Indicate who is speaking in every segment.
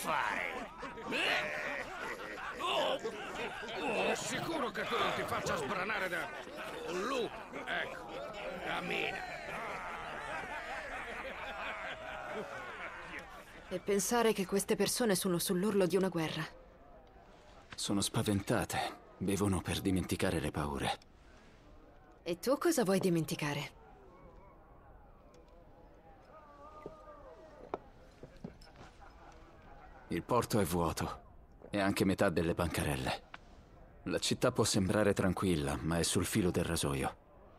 Speaker 1: fare?
Speaker 2: Sicuro che tu non ti faccia sbranare da un lupo. Ecco, cammina.
Speaker 3: E pensare che queste persone sono sull'orlo di una guerra.
Speaker 4: Sono spaventate. Bevono per dimenticare le paure.
Speaker 3: E tu cosa vuoi dimenticare?
Speaker 4: Il porto è vuoto. E anche metà delle bancarelle. La città può sembrare tranquilla, ma è sul filo del rasoio.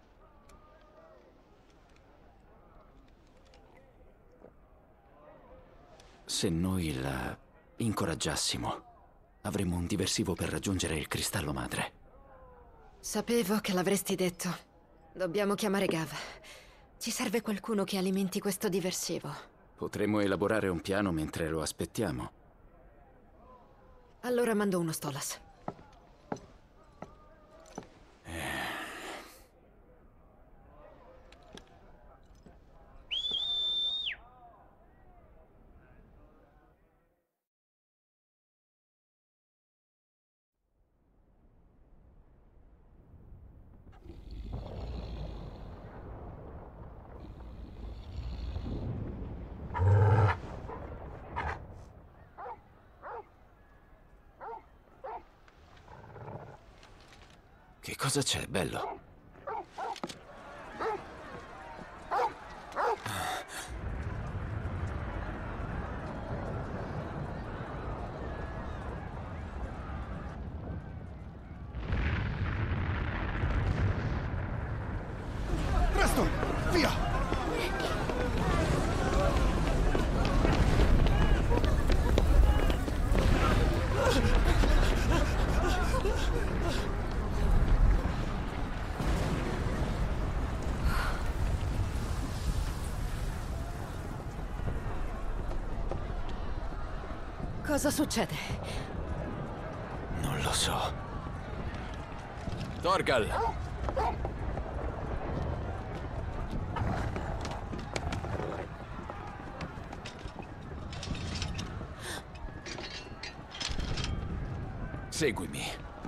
Speaker 4: Se noi la incoraggiassimo, avremmo un diversivo per raggiungere il cristallo madre.
Speaker 3: Sapevo che l'avresti detto. Dobbiamo chiamare Gav. Ci serve qualcuno che alimenti questo diversivo.
Speaker 4: Potremmo elaborare un piano mentre lo aspettiamo.
Speaker 3: Allora mando uno Stolas.
Speaker 4: Che cosa c'è, bello?
Speaker 5: Presto, via!
Speaker 3: Cosa succede?
Speaker 4: Non lo so. Torgal! Seguimi.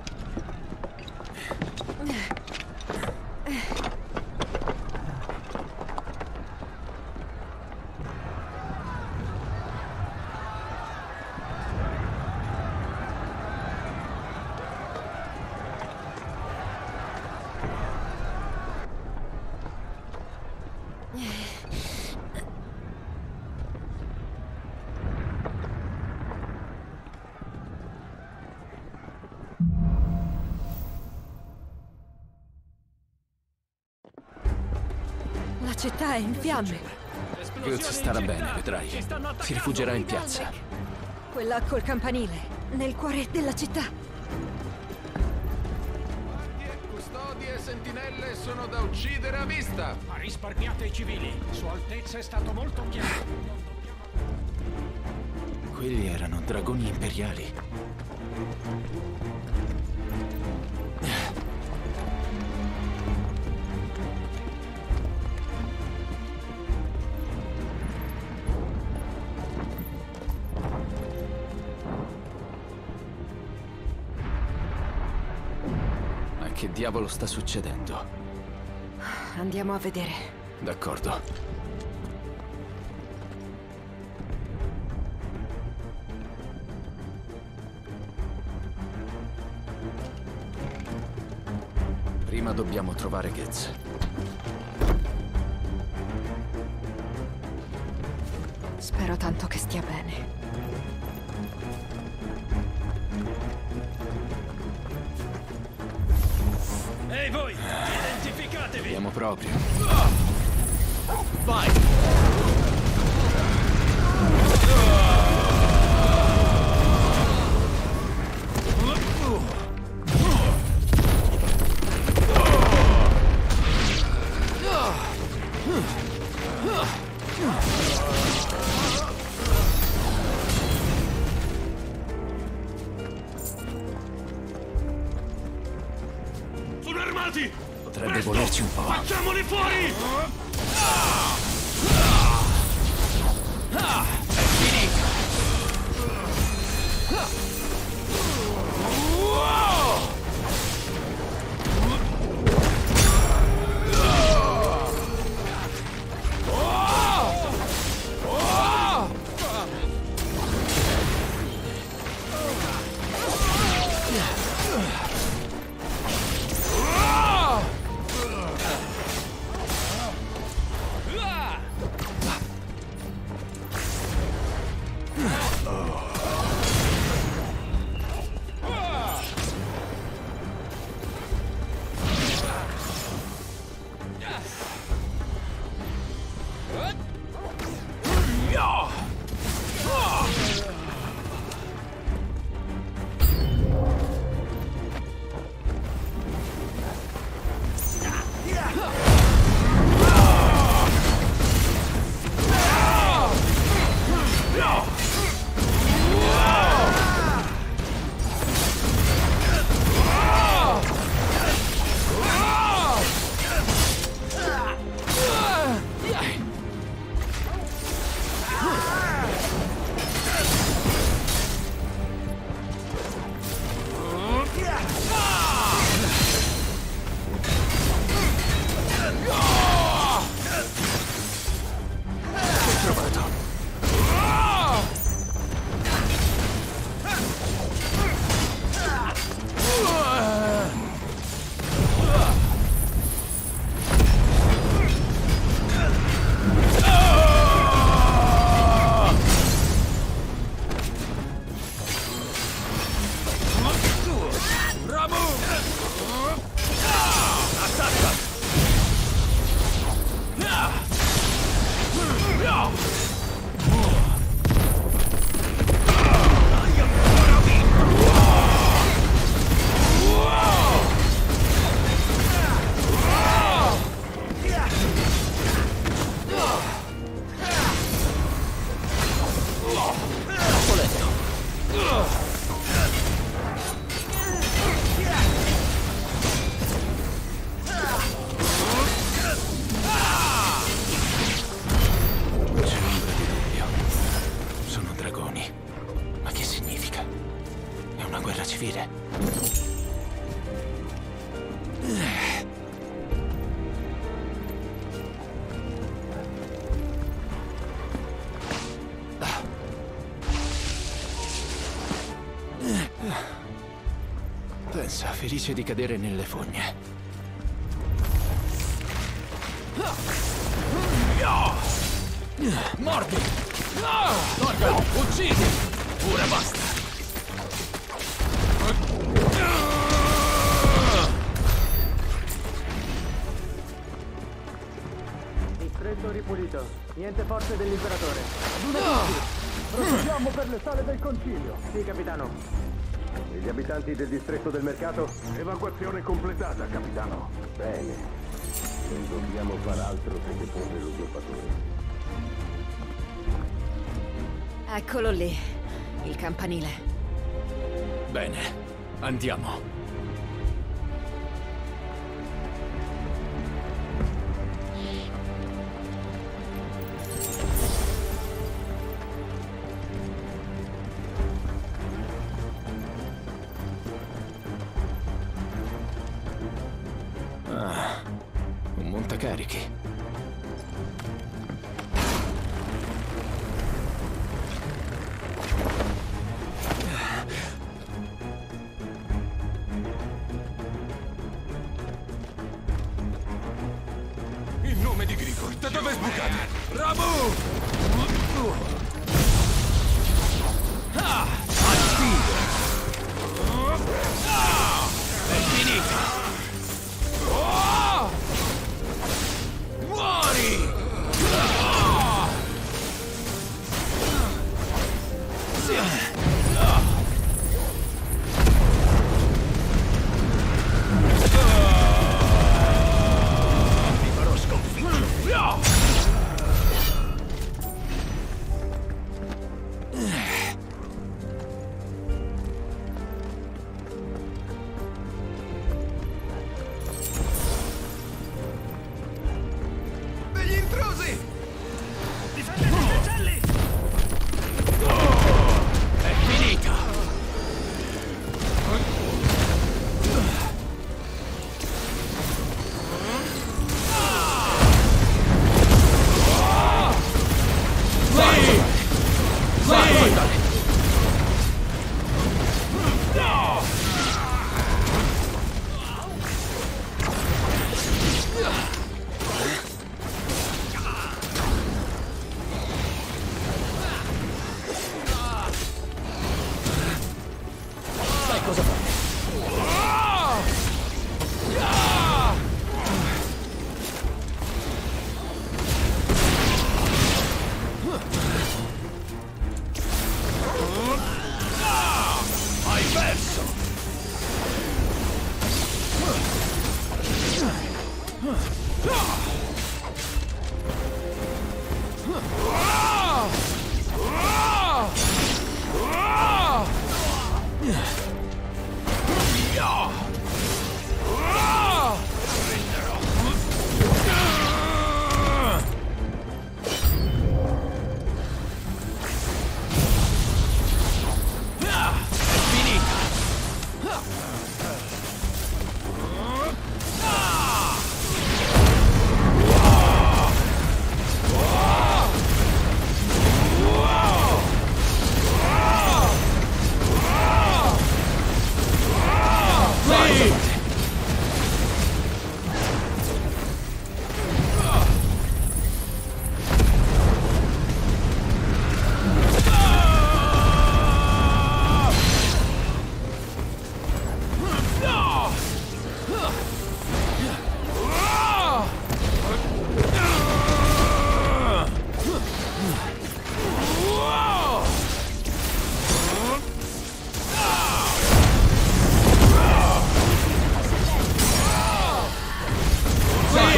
Speaker 3: La città è in fiamme.
Speaker 4: Götz starà bene, vedrai. Si rifugierà in piazza.
Speaker 3: Quella col campanile, nel cuore della città.
Speaker 2: Custodi e sentinelle sono da uccidere a vista.
Speaker 1: Ma risparmiate i civili. Sua Altezza è stato molto chiaro.
Speaker 4: Quelli erano dragoni imperiali. Ma che diavolo sta succedendo?
Speaker 3: Andiamo a vedere.
Speaker 4: D'accordo. Prima dobbiamo trovare Götz.
Speaker 3: Spero tanto che stia bene.
Speaker 1: Ehi voi, identificatevi!
Speaker 4: Vediamo proprio.
Speaker 1: Vai! Sono armati!
Speaker 4: Potrebbe volerci un po'.
Speaker 1: Facciamoli fuori!
Speaker 4: È finita! Pensa, felice di cadere nelle fogne.
Speaker 2: Mordi! Torgo, uccidi! Ora basta!
Speaker 6: Distretto ripulito. Niente forze dell'imperatore. Procediamo per le sale del concilio. Sì, capitano. E gli abitanti del distretto del mercato?
Speaker 7: Evacuazione completata, capitano.
Speaker 6: Bene. Non dobbiamo far altro che deporre l'usurpatore.
Speaker 3: Eccolo lì, il campanile.
Speaker 4: Bene, andiamo. Ah, un montacarichi.
Speaker 2: In nome di Grigor, da dove sbucate? Ramu! È finita! Muori! Ti farò sconfiggere!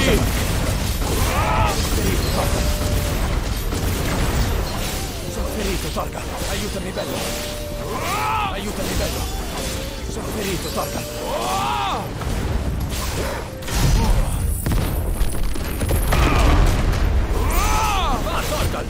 Speaker 5: Sono ferito, Torgal. Aiutami, bello. Aiutami, bello. Sono ferito, Torgal. Va, Torgal.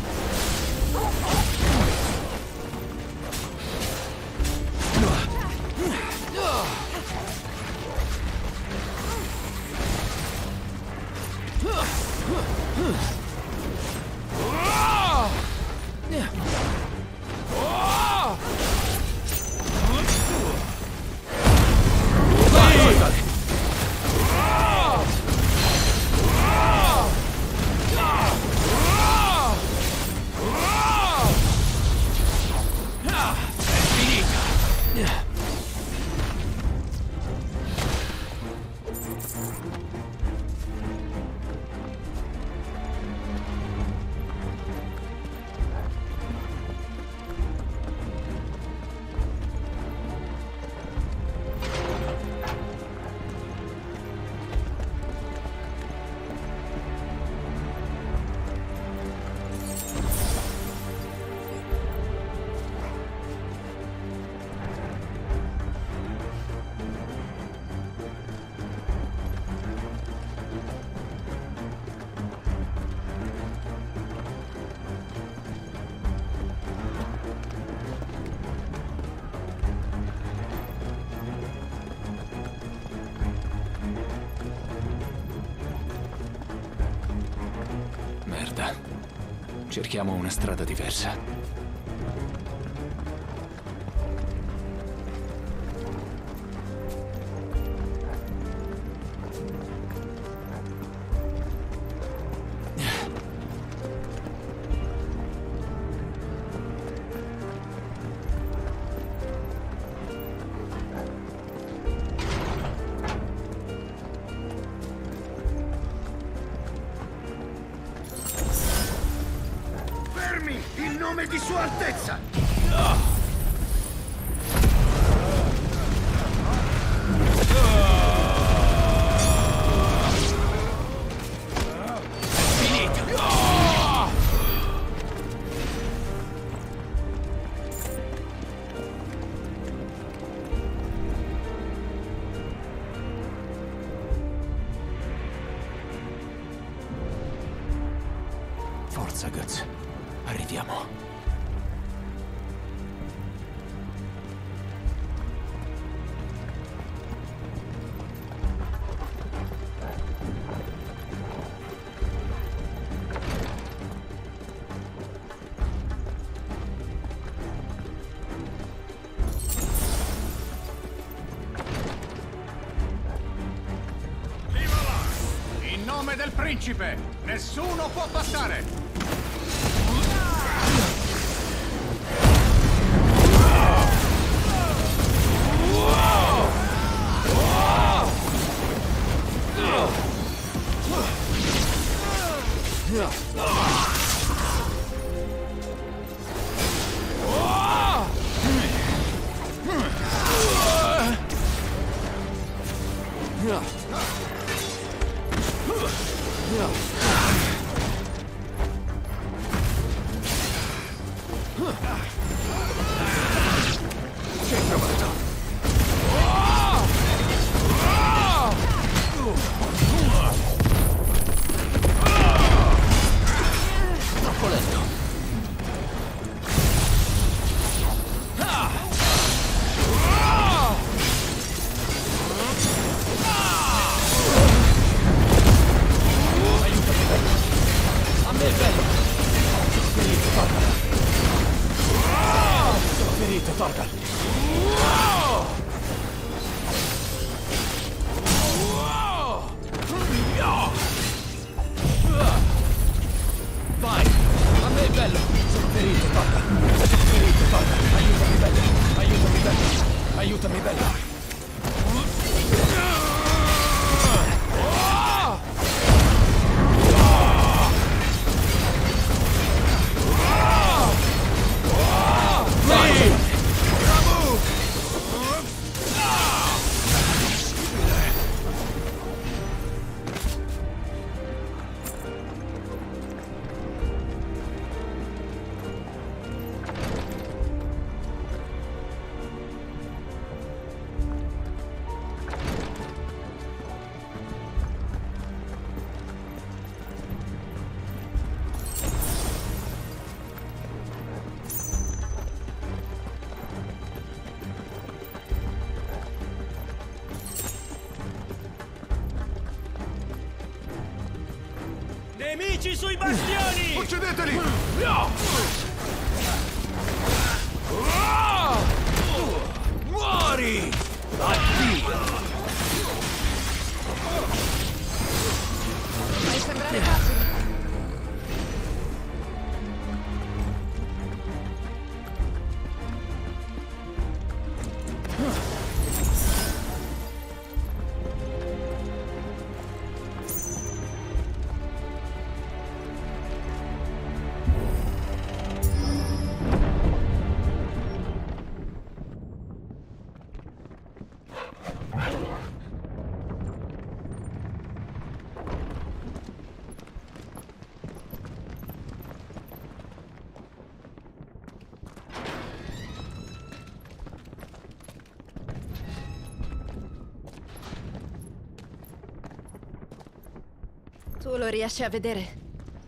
Speaker 4: Merda. Cerchiamo una strada diversa.
Speaker 2: In nome di Sua Altezza!
Speaker 4: Forza, Guts. Arriviamo.
Speaker 1: Viva là! In nome del principe, nessuno può passare!
Speaker 5: Aiutami, Nemici sui bastioni!
Speaker 1: Uccideteli!
Speaker 5: Muori! Addio!
Speaker 3: Fai sembrare facile. Tu lo riesci a vedere?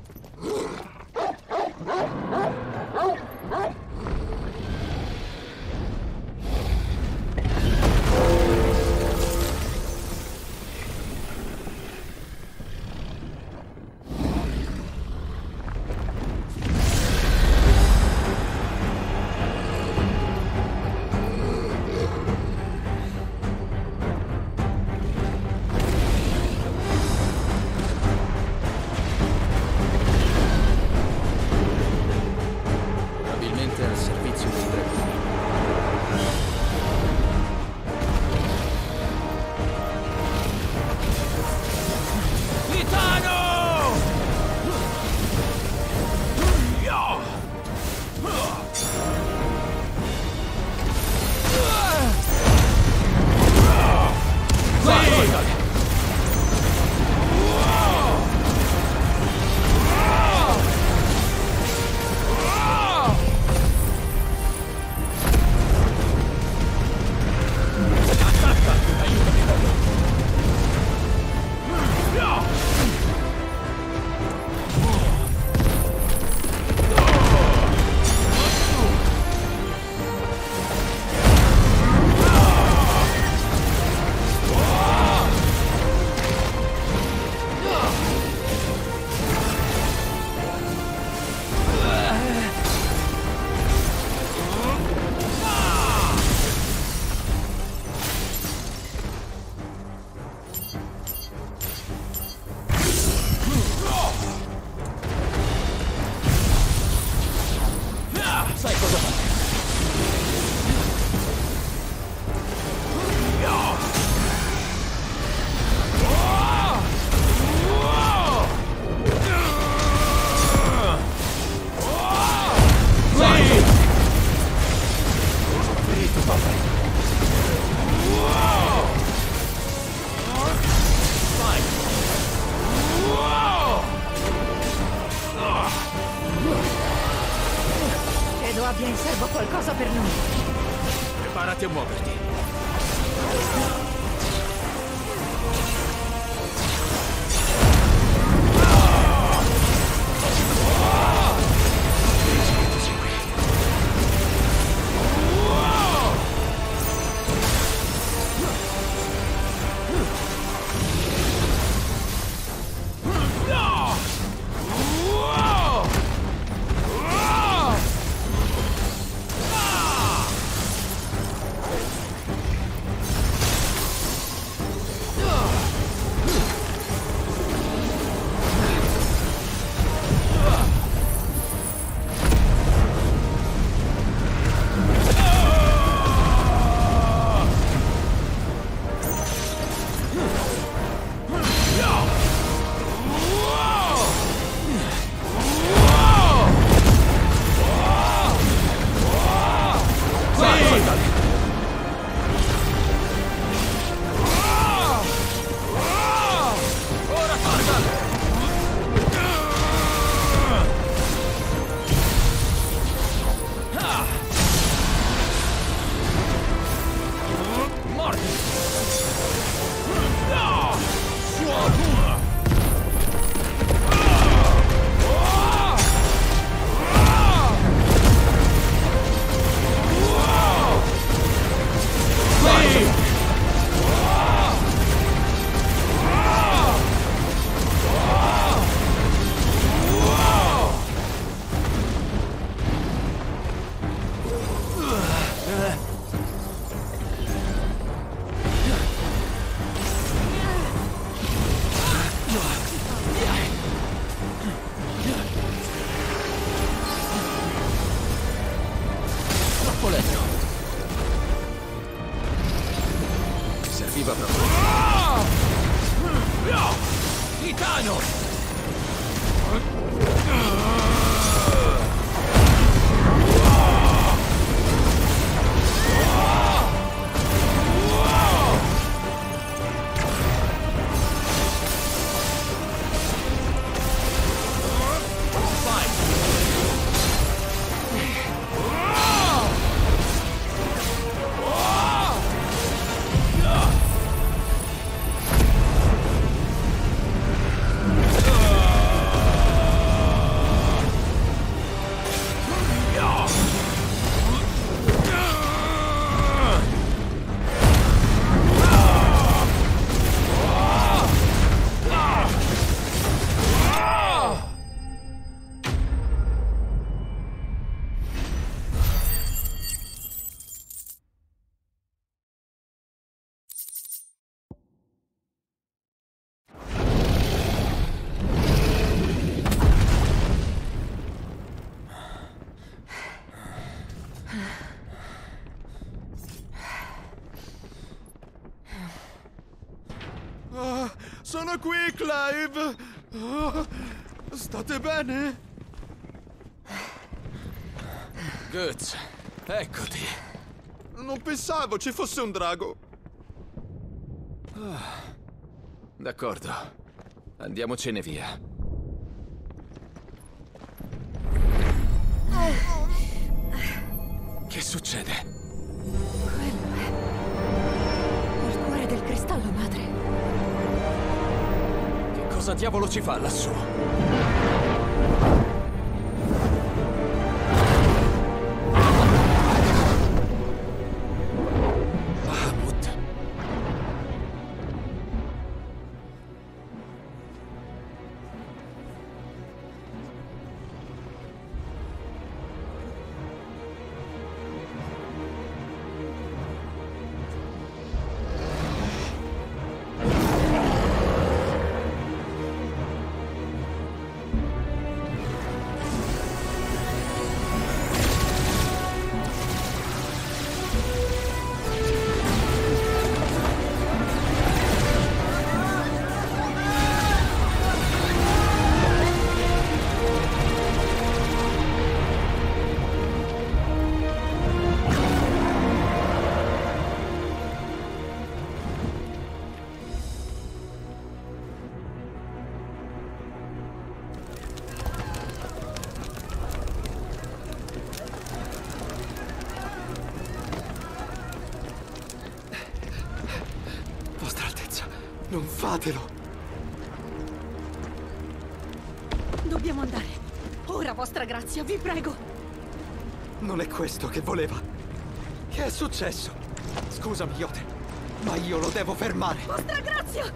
Speaker 4: Probabilmente al servizio dei dragoni.
Speaker 5: Titano! Sai cosa fare? Ferito, padre. Vai.
Speaker 3: Credo abbia in serbo qualcosa per noi.
Speaker 5: Preparati a muoverti. Capitano!
Speaker 8: Sono qui, Clive! State bene?
Speaker 5: Guts, eccoti.
Speaker 8: Non pensavo ci fosse un drago.
Speaker 4: D'accordo. Andiamocene via.
Speaker 5: Che succede?
Speaker 3: Quello è il cuore del cristallo madre.
Speaker 5: Cosa diavolo ci fa lassù? Bahamut.
Speaker 8: Non fatelo!
Speaker 3: Dobbiamo andare. Ora, vostra grazia, vi prego.
Speaker 8: Non è questo che voleva. Che è successo? Scusami, Yote, ma io lo devo fermare.
Speaker 3: Vostra grazia!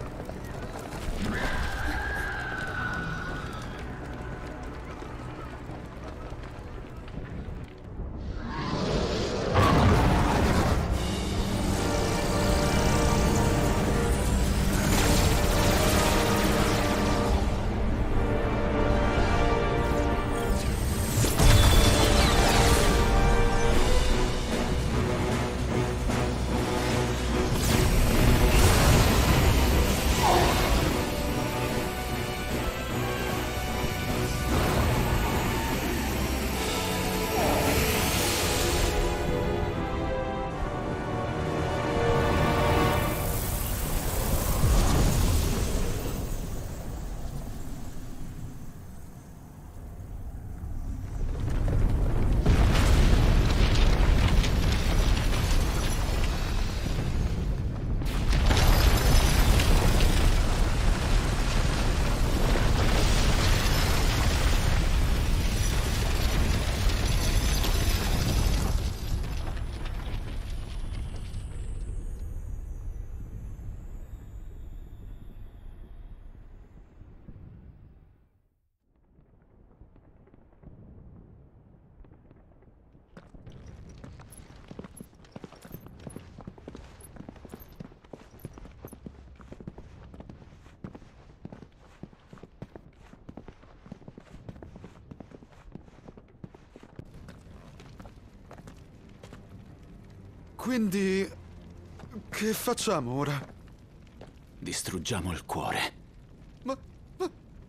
Speaker 8: Quindi... che facciamo ora?
Speaker 4: Distruggiamo il cuore.
Speaker 8: Ma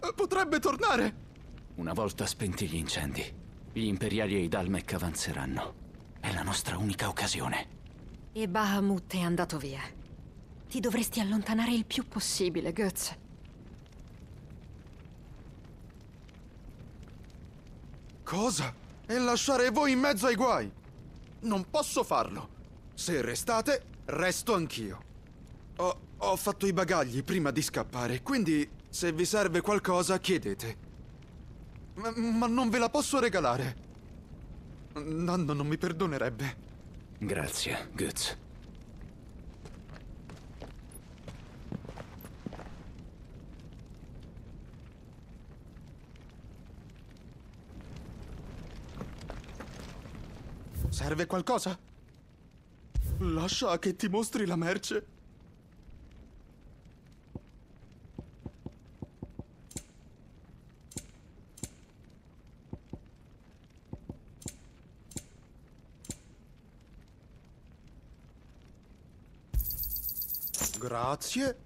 Speaker 8: Potrebbe tornare!
Speaker 4: Una volta spenti gli incendi, gli imperiali e i Dalmec avanzeranno. È la nostra unica occasione.
Speaker 3: E Bahamut è andato via. Ti dovresti allontanare il più possibile, Guts.
Speaker 9: Cosa? E lasciare voi in mezzo ai guai? Non posso farlo. Se restate, resto anch'io. Ho fatto i bagagli prima di scappare, quindi se vi serve qualcosa chiedete. Ma non ve la posso regalare. Nando non mi perdonerebbe.
Speaker 4: Grazie, Guts.
Speaker 9: Serve qualcosa? Lascia che ti mostri la merce. Grazie.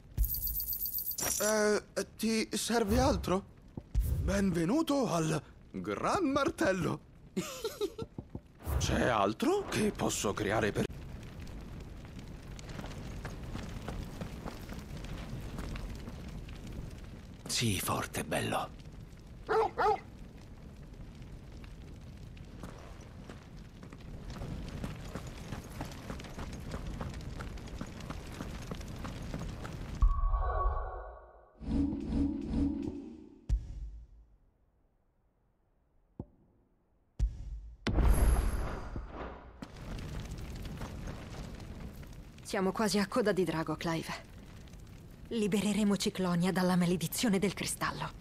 Speaker 9: Ti serve altro? Benvenuto al Gran Martello. C'è altro che posso creare per...
Speaker 4: Sii forte, bello.
Speaker 3: Siamo quasi a coda di drago, Clive. Libereremo Ciclonia dalla maledizione del cristallo.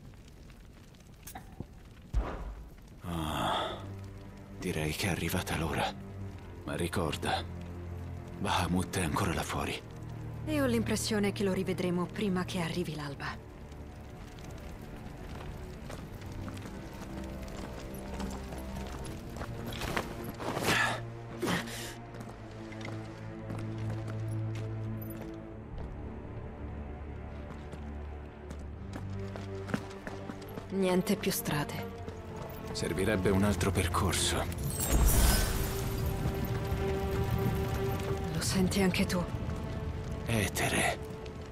Speaker 4: Direi che è arrivata l'ora. Ma ricorda, Bahamut è ancora là fuori.
Speaker 3: E ho l'impressione che lo rivedremo prima che arrivi l'alba. Niente più strade.
Speaker 4: Servirebbe un altro percorso.
Speaker 3: Lo senti anche tu?
Speaker 4: Etere.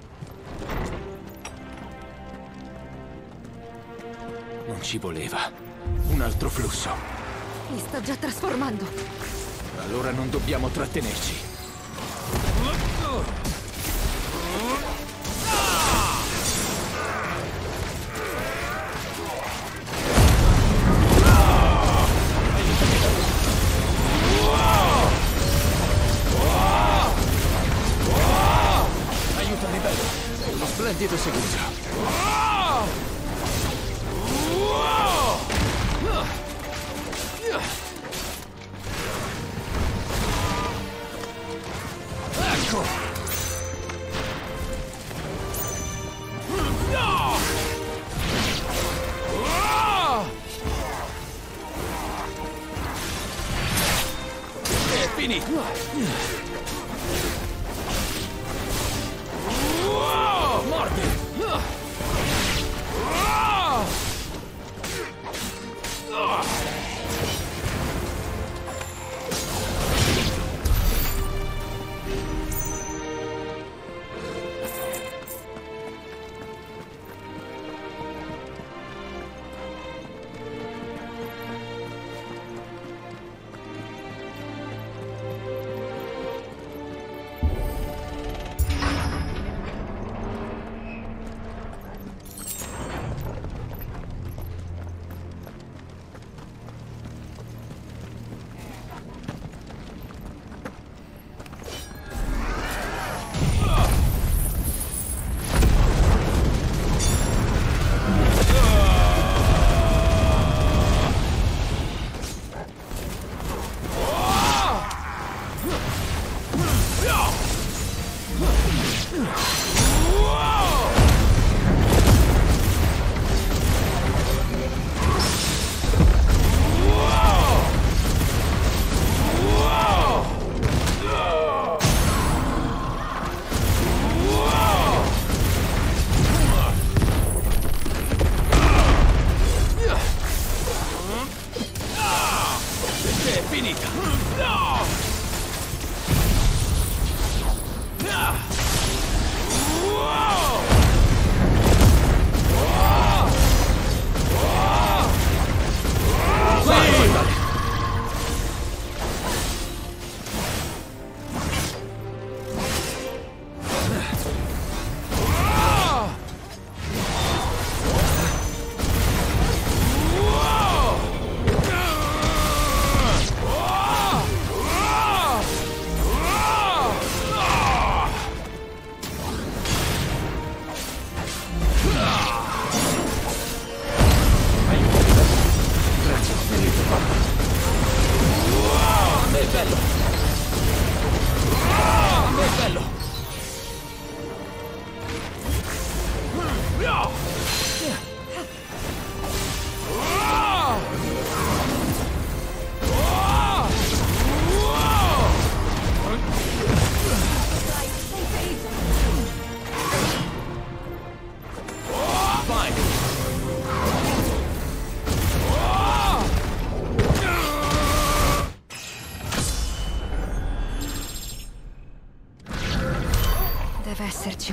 Speaker 4: Non ci voleva. Un altro flusso.
Speaker 3: Mi sta già trasformando.
Speaker 4: Allora non dobbiamo trattenerci. Splendido seguito. Ecco! È finito! Mordi!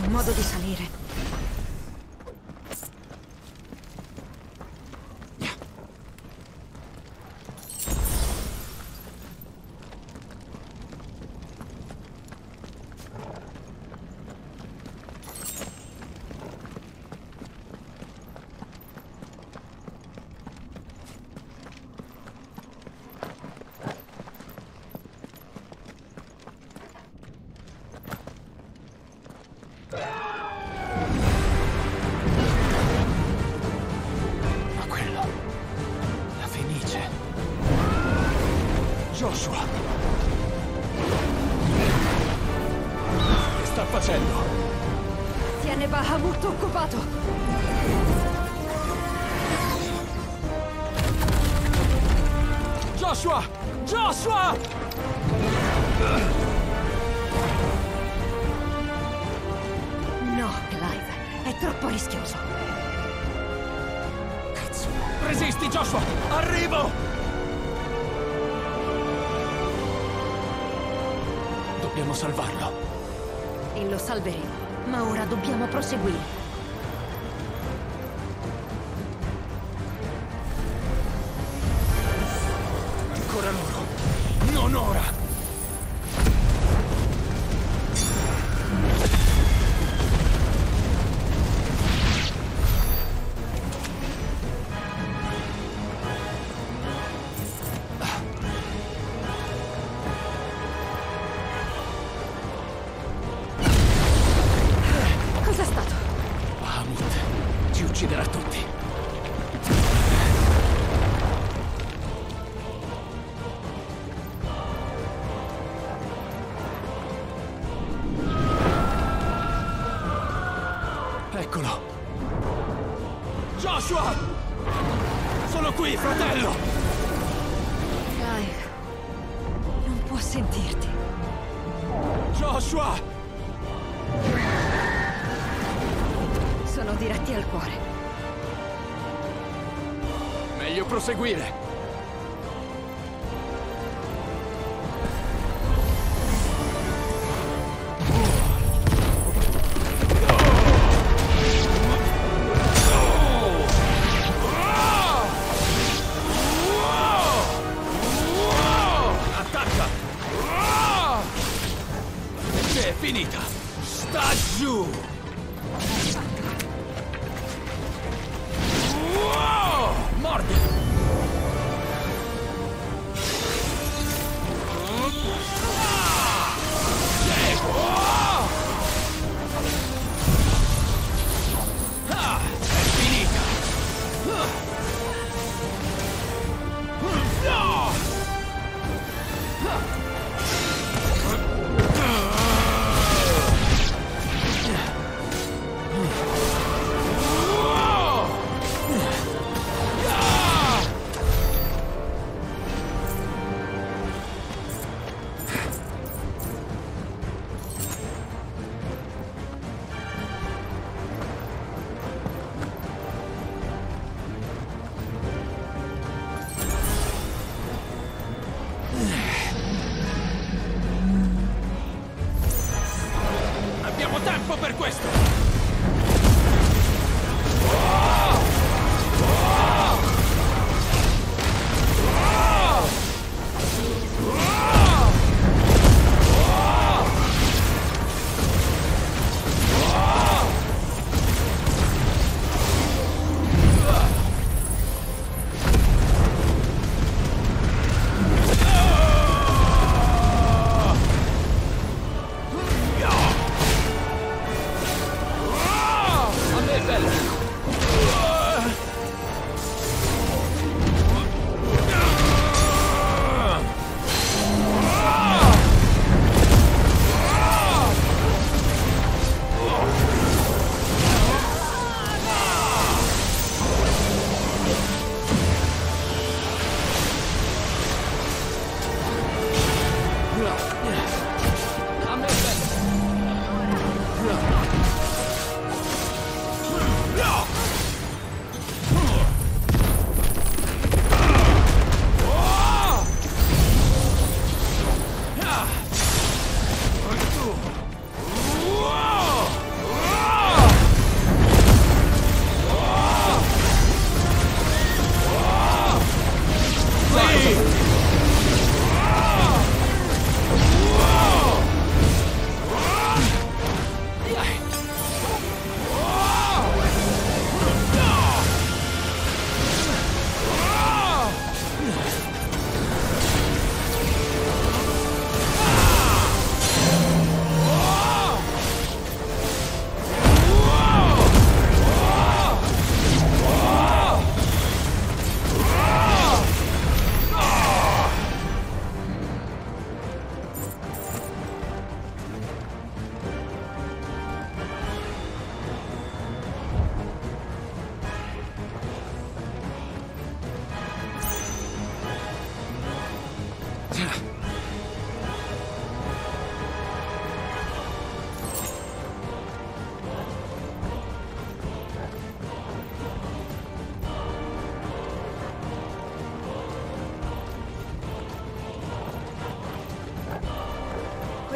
Speaker 3: un modo di salire.
Speaker 5: Joshua! Che sta facendo?
Speaker 3: Tiene Bahamut occupato!
Speaker 5: Joshua! Joshua!
Speaker 3: No, Clive, è troppo rischioso.
Speaker 5: Cazzo! Resisti, Joshua! Arrivo! Dobbiamo salvarlo.
Speaker 3: E lo salveremo, ma ora dobbiamo proseguire.
Speaker 5: Ancora loro. Non ora!
Speaker 4: Ucciderà tutti.
Speaker 5: Eccolo. Joshua! Sono qui, fratello!
Speaker 3: Clive, non può sentirti.
Speaker 5: Joshua!
Speaker 3: Sono diretti al cuore.
Speaker 5: Meglio proseguire. Attacca! È finita! Sta giù! Morde! È finita! Abbiamo tempo per questo!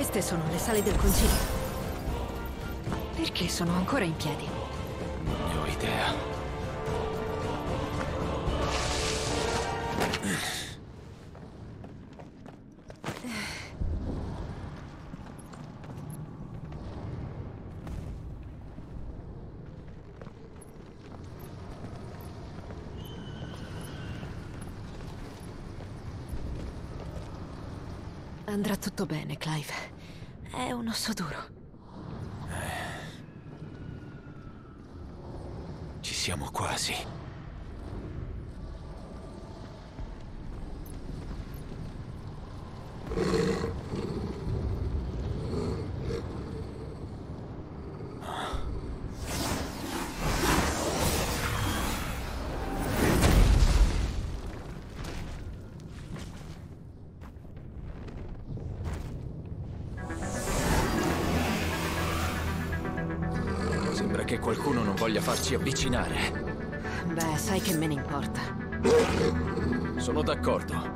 Speaker 3: Queste sono le sale del concilio. Perché sono ancora in piedi?
Speaker 4: Non ne ho idea.
Speaker 3: Andrà tutto bene, Clive. È un osso duro.
Speaker 4: Ci siamo quasi. Sembra che qualcuno non voglia farci avvicinare.
Speaker 3: Beh, sai che me ne importa.
Speaker 4: Sono d'accordo.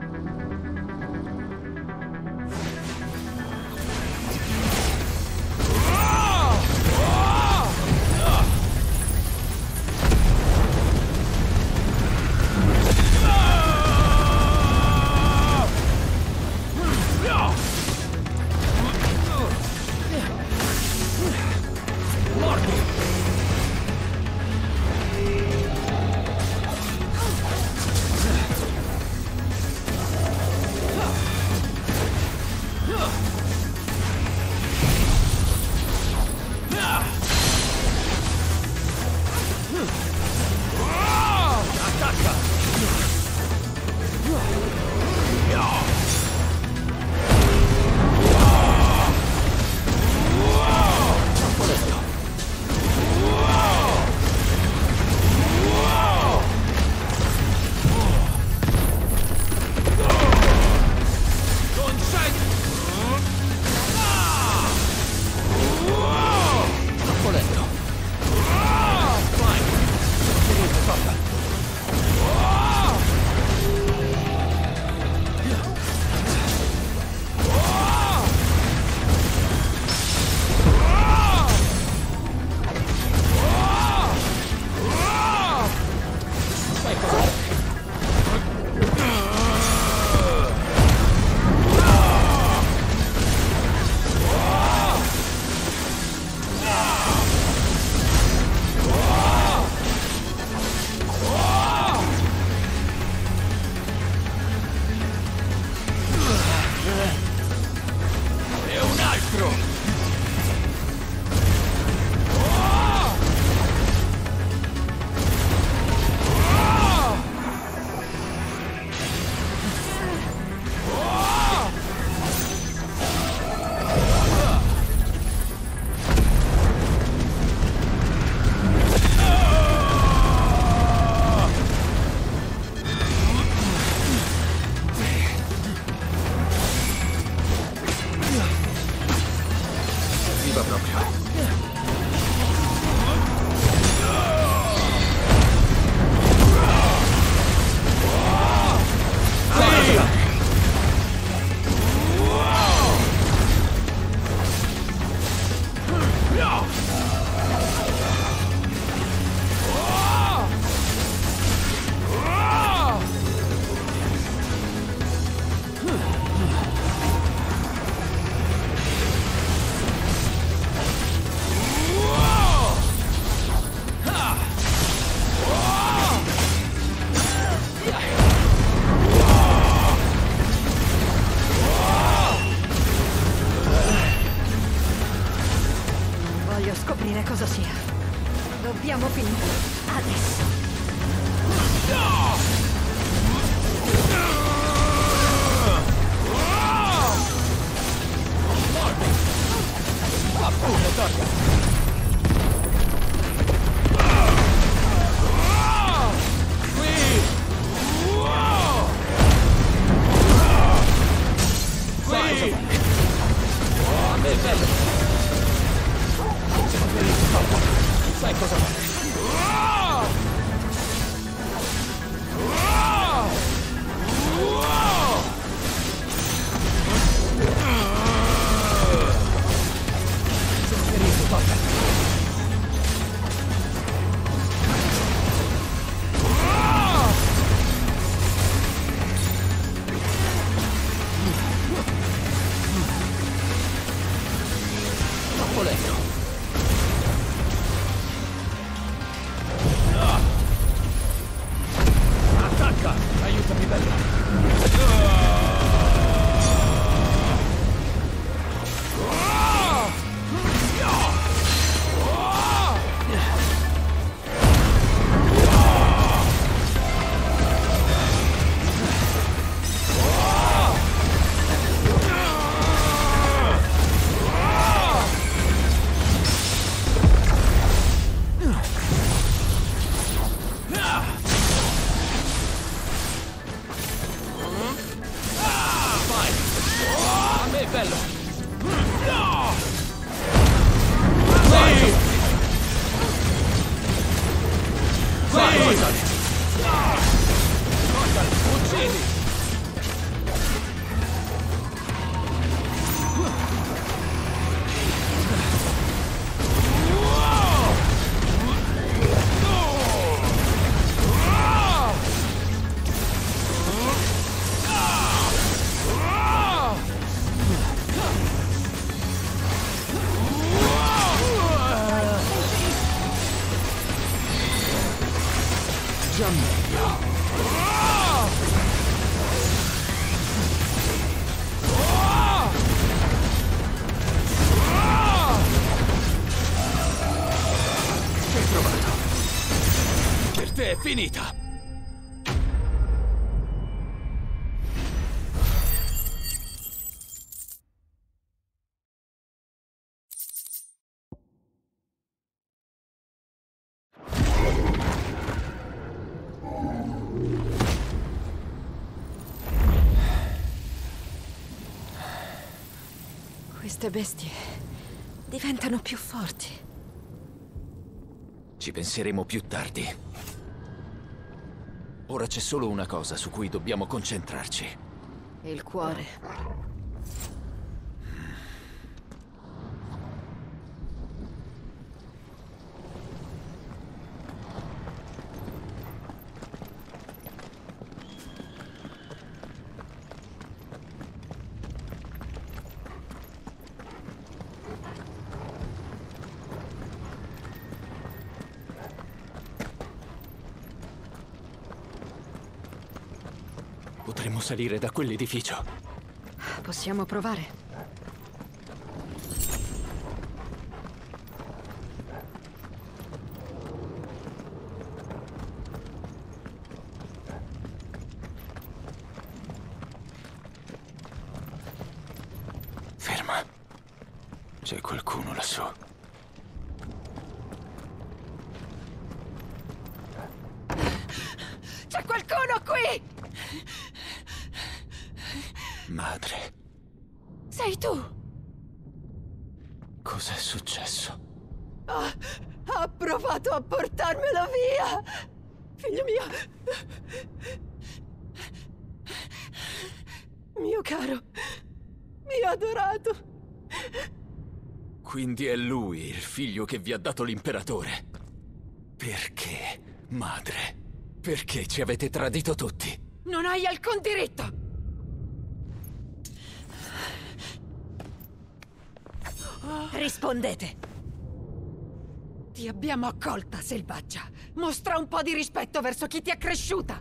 Speaker 5: Uccidi! Già meglio. Ben trovato. Per te è finita.
Speaker 3: Queste bestie diventano più forti.
Speaker 4: Ci penseremo più tardi. Ora c'è solo una cosa su cui dobbiamo concentrarci.
Speaker 3: Il cuore.
Speaker 4: Potremmo salire da quell'edificio.
Speaker 3: Possiamo provare.
Speaker 4: Ferma. C'è qualcuno lassù.
Speaker 3: C'è qualcuno qui!
Speaker 4: Madre.
Speaker 3: Sei tu!
Speaker 4: Cos'è successo?
Speaker 3: Ha provato a portarmelo via! Figlio mio! Mio caro! Mio adorato!
Speaker 4: Quindi è lui il figlio che vi ha dato l'imperatore. Perché, madre? Perché ci avete tradito tutti?
Speaker 3: Non hai alcun diritto! Rispondete! Ti abbiamo accolta, selvaggia! Mostra un po' di rispetto verso chi ti ha cresciuta!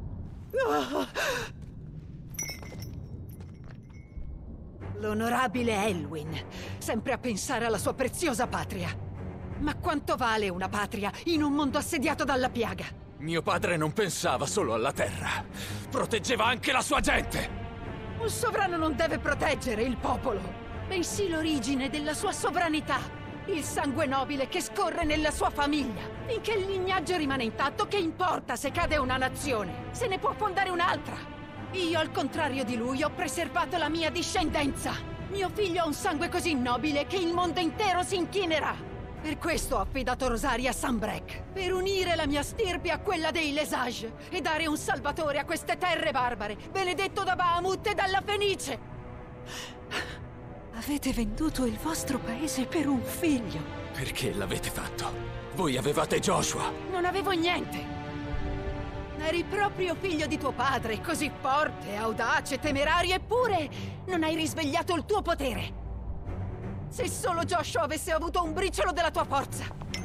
Speaker 3: L'onorabile Elwyn, sempre a pensare alla sua preziosa patria. Ma quanto vale una patria in un mondo assediato dalla piaga?
Speaker 4: Mio padre non pensava solo alla terra. Proteggeva anche la sua gente!
Speaker 3: Un sovrano non deve proteggere il popolo, bensì l'origine della sua sovranità, il sangue nobile che scorre nella sua famiglia. Finché il lignaggio rimane intatto, che importa se cade una nazione? Se ne può fondare un'altra. Io, al contrario di lui, ho preservato la mia discendenza. Mio figlio ha un sangue così nobile che il mondo intero si inchinerà. Per questo ho affidato Rosaria a Sanbreque, per unire la mia stirpe a quella dei Lesage e dare un salvatore a queste terre barbare, benedetto da Bahamut e dalla Fenice. Avete venduto il vostro paese per un figlio.
Speaker 4: Perché l'avete fatto? Voi avevate Joshua.
Speaker 3: Non avevo niente. Eri proprio figlio di tuo padre, così forte, audace, temerario, eppure non hai risvegliato il tuo potere. Se solo Joshua avesse avuto un briciolo della tua forza.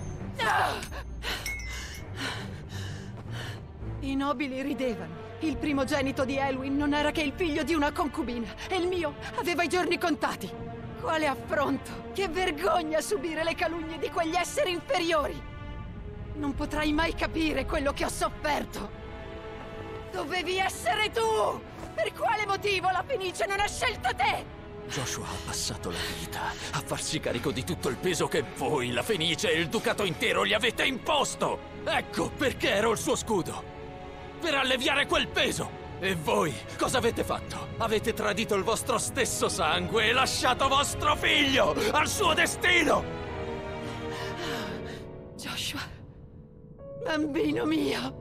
Speaker 3: I nobili ridevano. Il primogenito di Elwyn non era che il figlio di una concubina, e il mio aveva i giorni contati. Quale affronto! Che vergogna subire le calunnie di quegli esseri inferiori! Non potrai mai capire quello che ho sofferto. Dovevi essere tu! Per quale motivo la Fenice non ha scelto te?
Speaker 4: Joshua ha passato la vita a farsi carico di tutto il peso che voi, la Fenice e il ducato intero gli avete imposto! Ecco perché ero il suo scudo! Per alleviare quel peso! E voi cosa avete fatto? Avete tradito il vostro stesso sangue e lasciato vostro figlio al suo destino!
Speaker 3: Joshua, Bambino mio!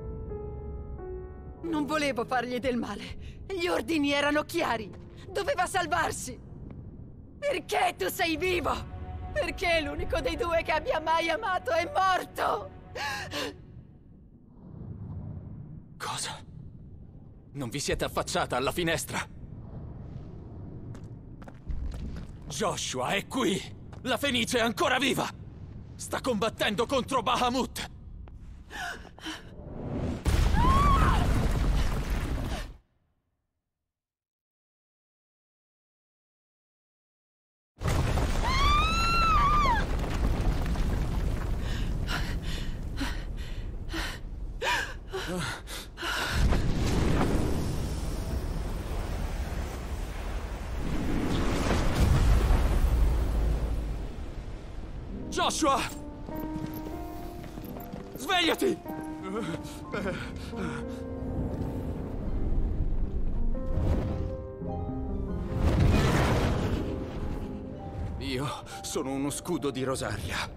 Speaker 3: Non volevo fargli del male. Gli ordini erano chiari. Doveva salvarsi. Perché tu sei vivo? Perché l'unico dei due che abbia mai amato è morto?
Speaker 4: Cosa? Non vi siete affacciata alla finestra? Joshua è qui! La Fenice è ancora viva! Sta combattendo contro Bahamut! Joshua! Svegliati! Io sono uno scudo di Rosaria.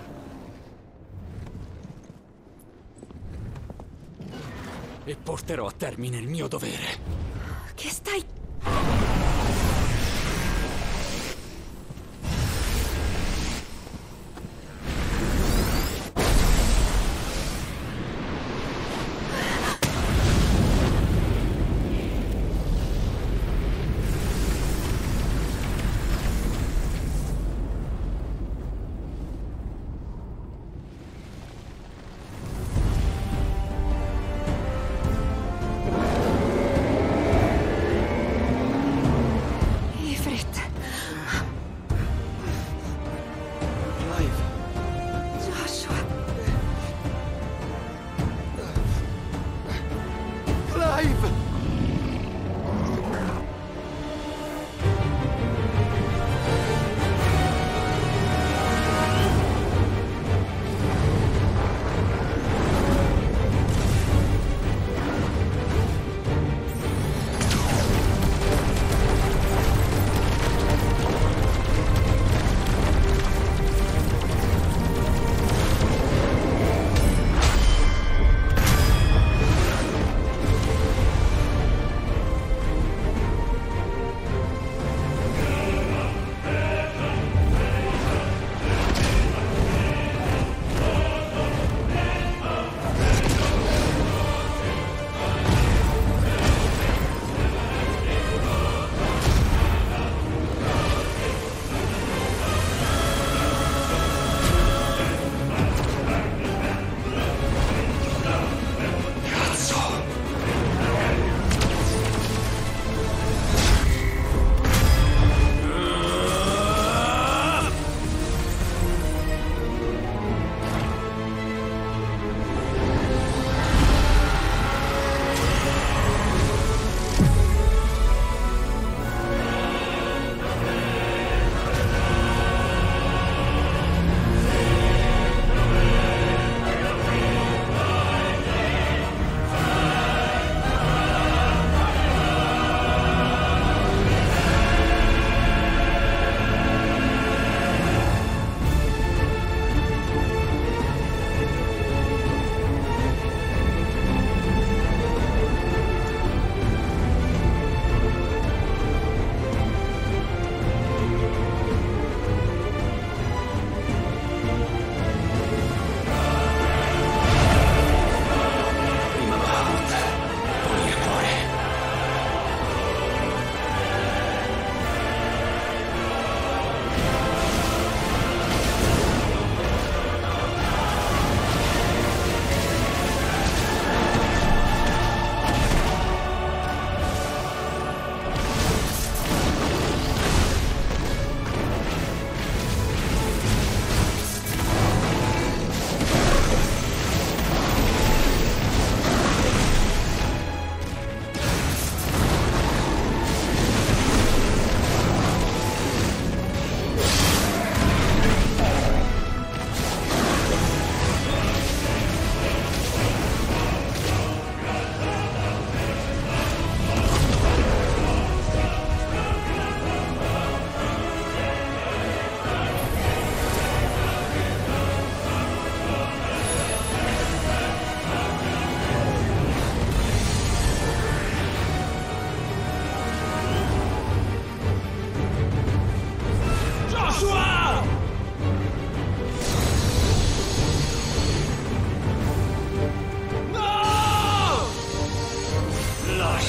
Speaker 4: E porterò a termine il mio dovere.
Speaker 3: Che stai...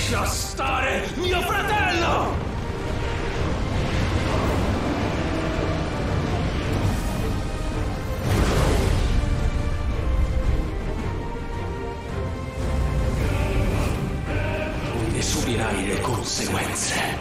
Speaker 4: Lascia stare mio fratello! Ne subirai le conseguenze.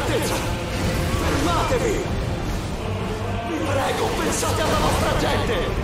Speaker 8: Altezza! Fermatevi! Vi prego, pensate alla vostra gente!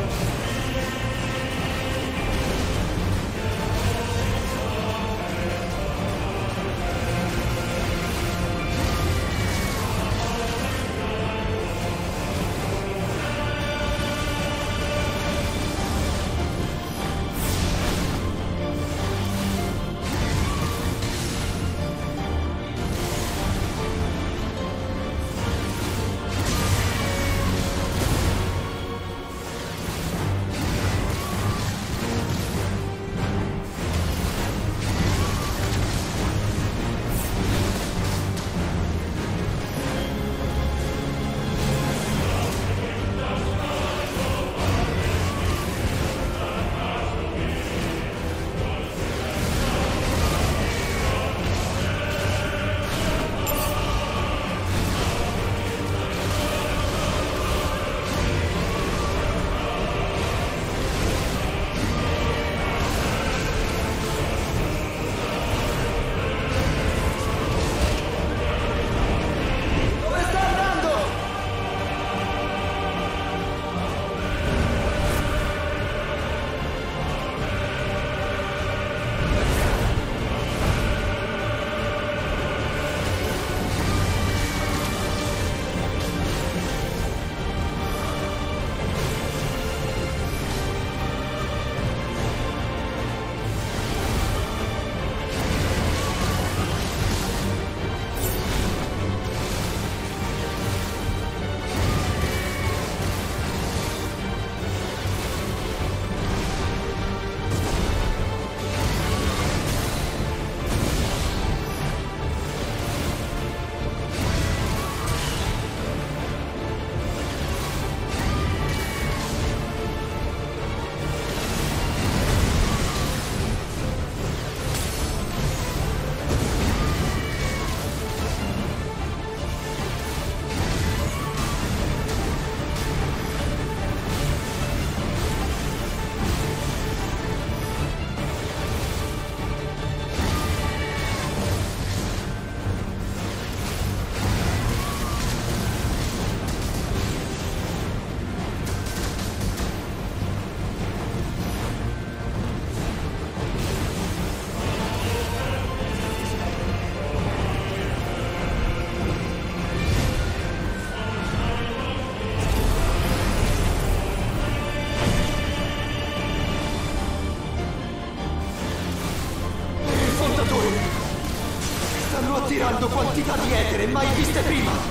Speaker 8: attirando quantità di etere mai viste prima!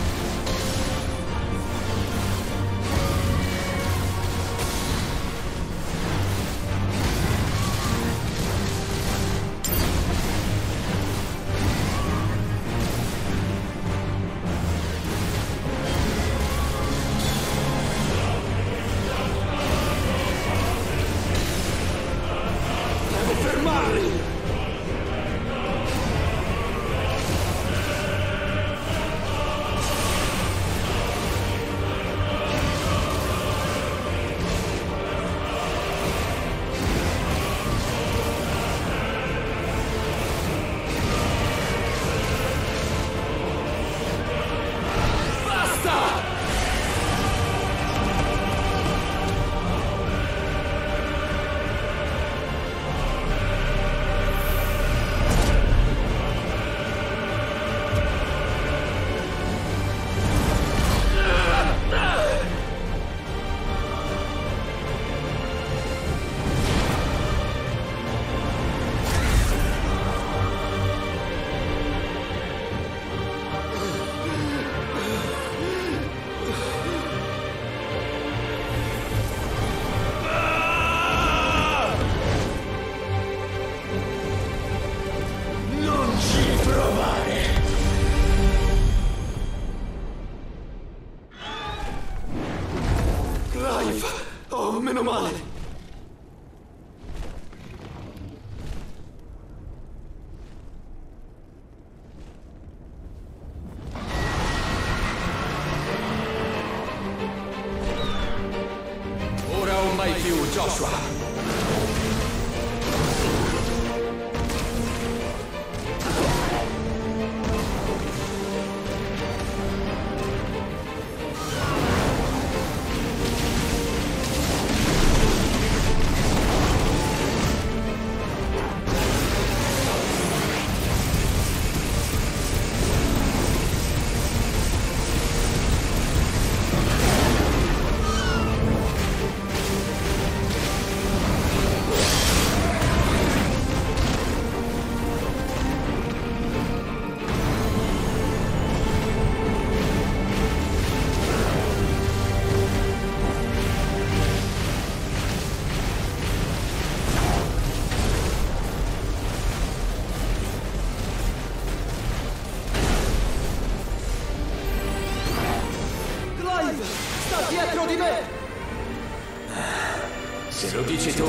Speaker 8: Oh, meno male!
Speaker 5: Ora o mai più, Joshua!
Speaker 4: Lo dici tu.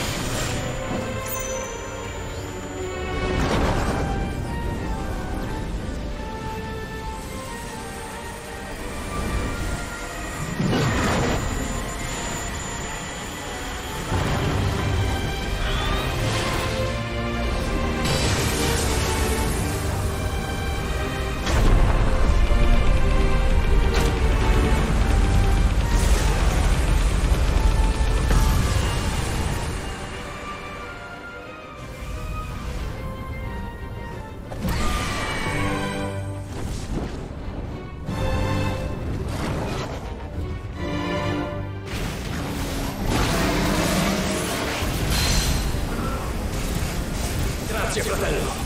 Speaker 4: Grazie, fratello.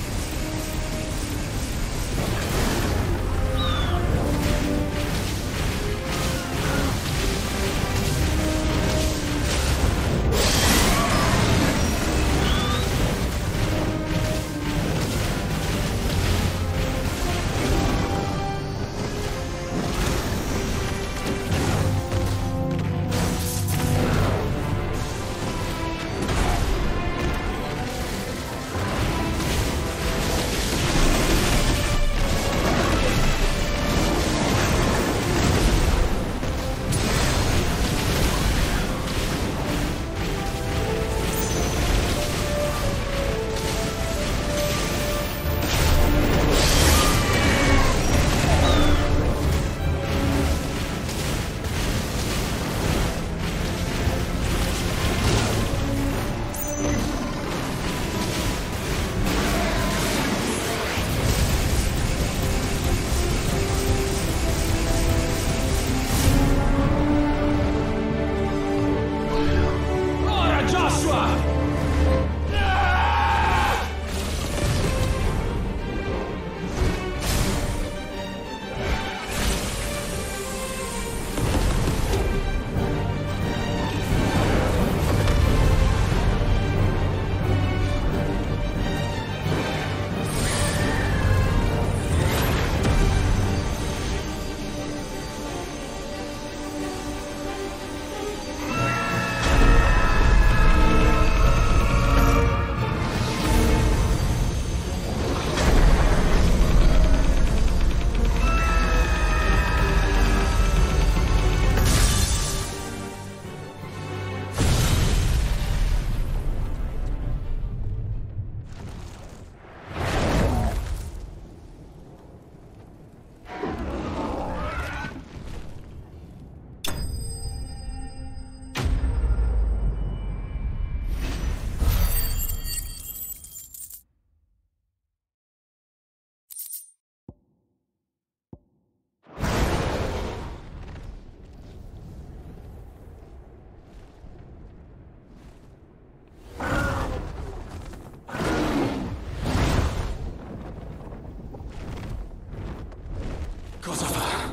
Speaker 4: Cosa fa?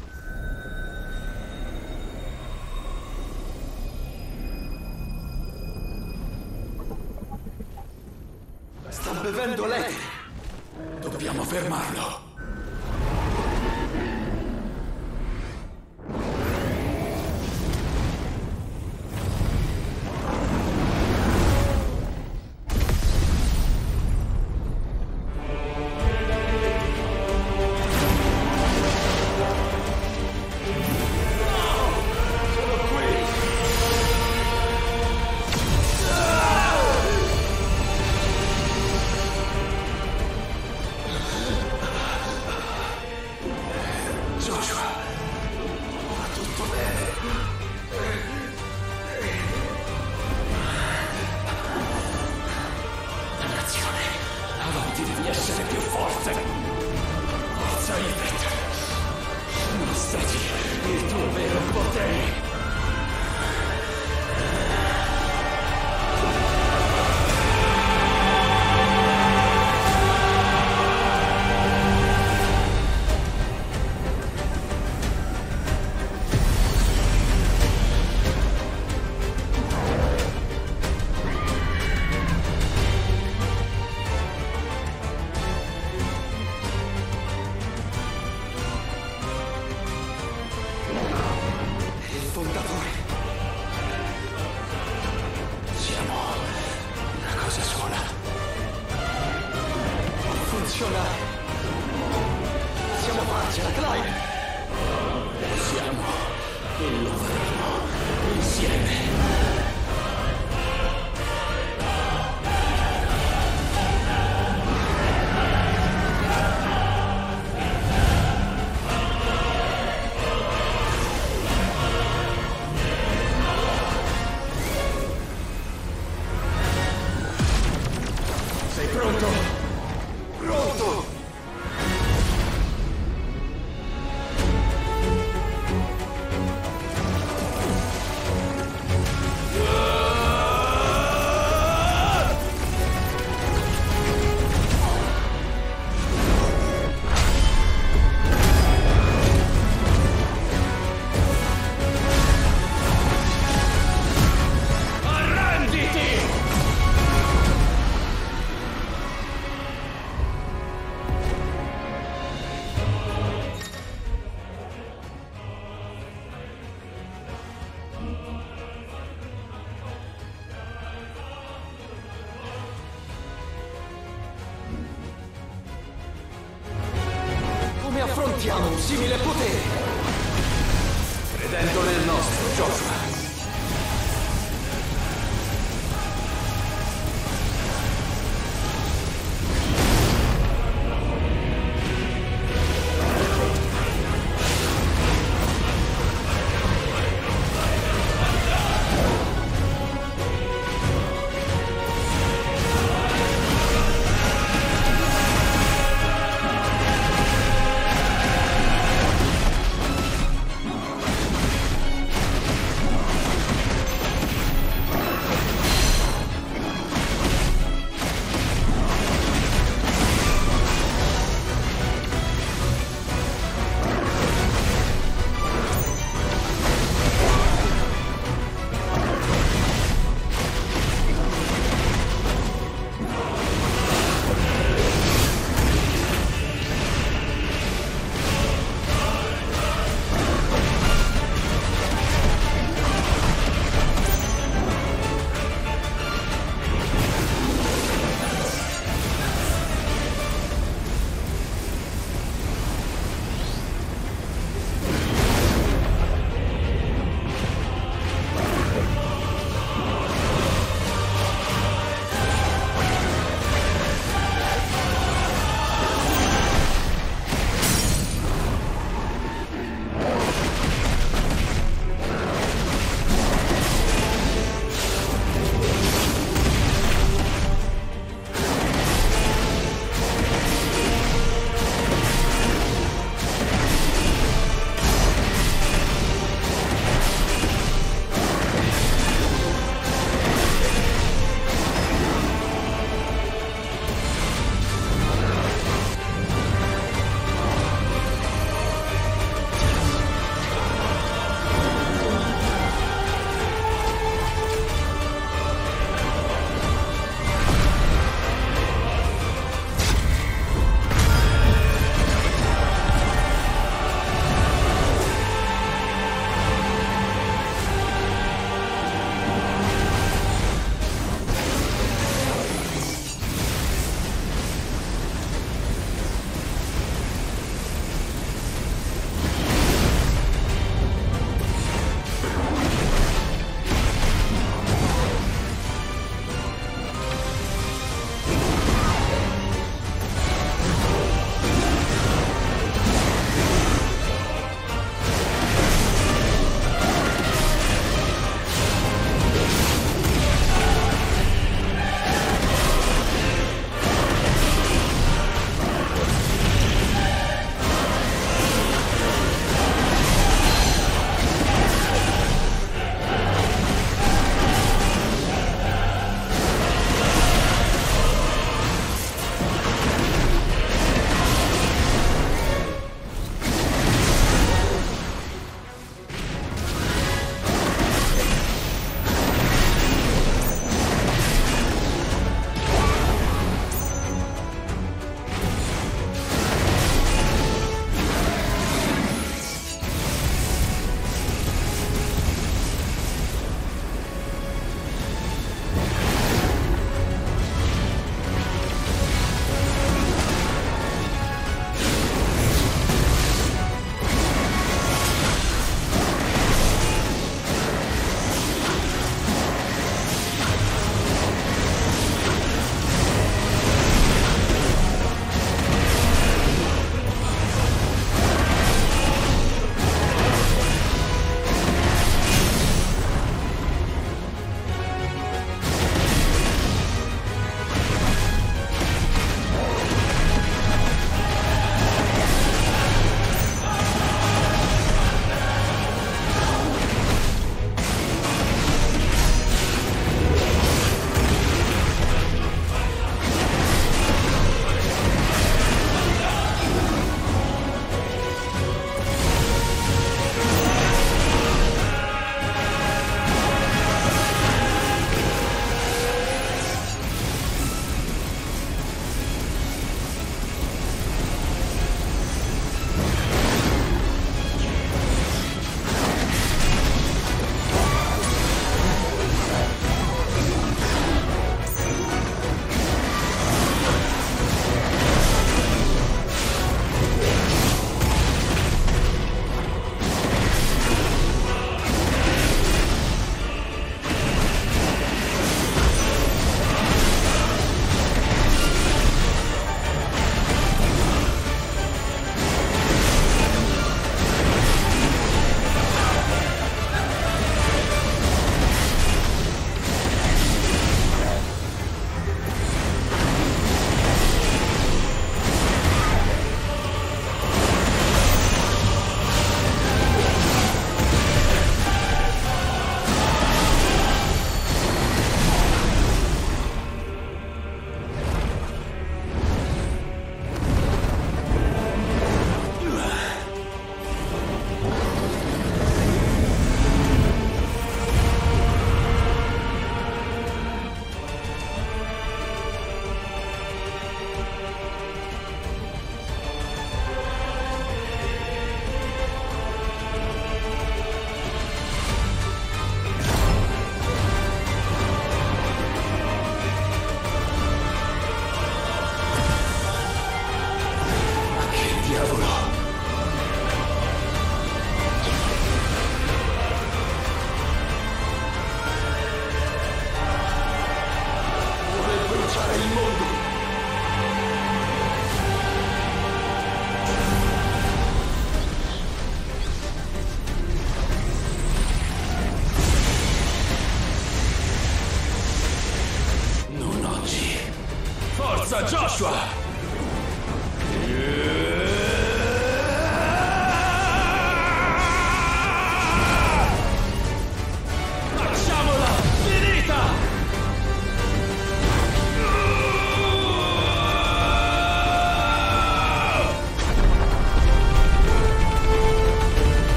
Speaker 8: Sta bevendo l'etere.
Speaker 4: Dobbiamo fermarlo.
Speaker 8: farcela, Clive!
Speaker 4: Possiamo e lo faremo insieme.
Speaker 8: Sei pronto? Pronto! Come affrontiamo un simile potere?
Speaker 5: Credendo nel nostro, Joshua.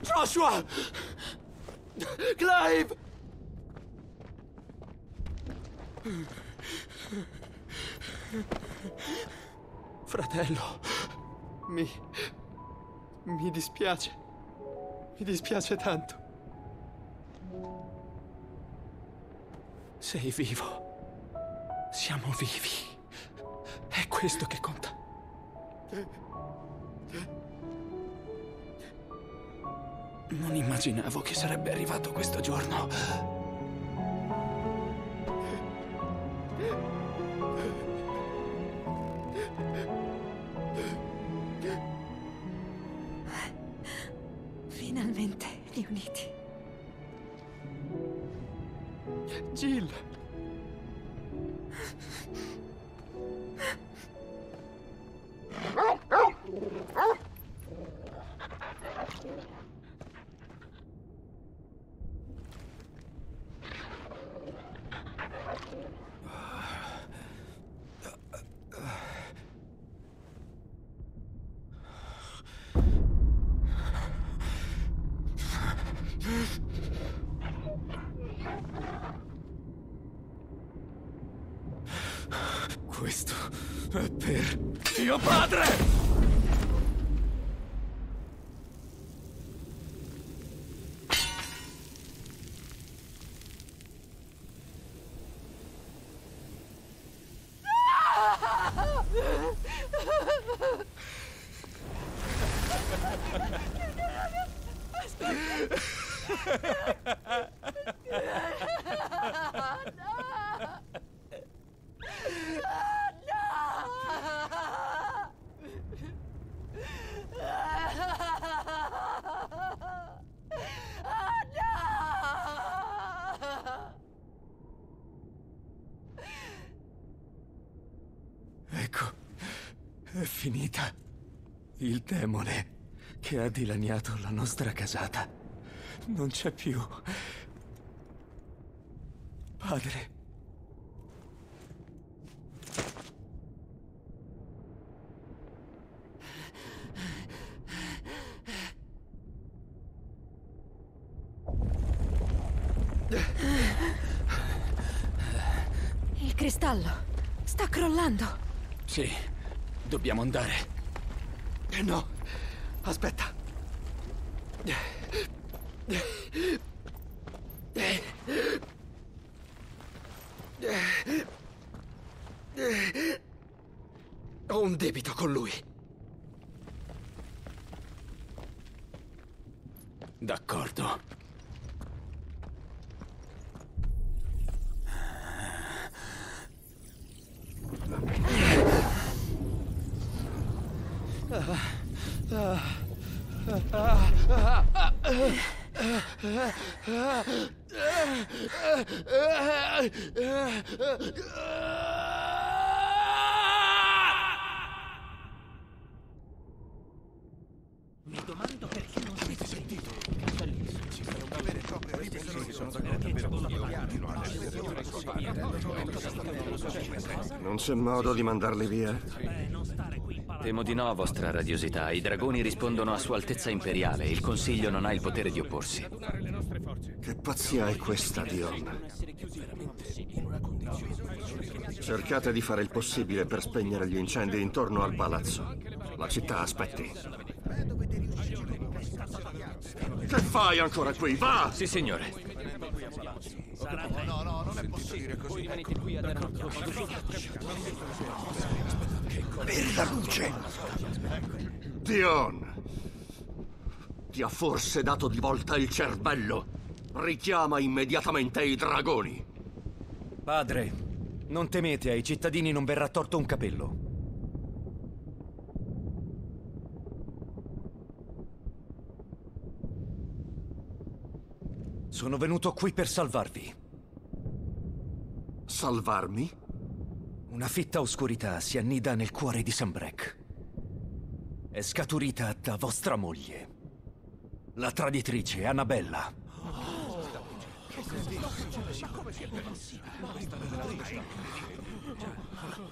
Speaker 8: Joshua! Clive! Fratello, mi dispiace. Mi dispiace tanto.
Speaker 5: Sei vivo. Siamo vivi. È questo che conta. Non immaginavo che sarebbe arrivato questo giorno.
Speaker 3: Finalmente riuniti.
Speaker 8: Jill.
Speaker 5: Questo è per mio padre! Ecco, è finita. Il demone che ha dilaniato la nostra casata non c'è più. Padre.
Speaker 3: Il cristallo sta crollando.
Speaker 5: Sì, dobbiamo andare.
Speaker 8: No, aspetta. Ho un debito con lui.
Speaker 5: D'accordo.
Speaker 4: Mi domando perché non avete sentito.
Speaker 7: Non c'è modo di mandarli via?
Speaker 10: Temo di no, vostra radiosità. I dragoni rispondono a Sua Altezza Imperiale. Il Consiglio non ha il potere di opporsi.
Speaker 7: Che pazzia è questa, Dion? Cercate di fare il possibile per spegnere gli incendi intorno al palazzo. La città aspetti. Che fai ancora qui? Va!
Speaker 10: Sì, signore.
Speaker 1: No, non è possibile così. Voi rimanete qui ad
Speaker 7: Per la luce! Dion! Ti ha forse dato di volta il cervello? Richiama immediatamente i dragoni!
Speaker 5: Padre, non temete, ai cittadini non verrà torto un capello. Sono venuto qui per salvarvi.
Speaker 7: Salvarmi?
Speaker 5: Una fitta oscurità si annida nel cuore di Sanbreque. È scaturita da vostra moglie, la traditrice Annabella.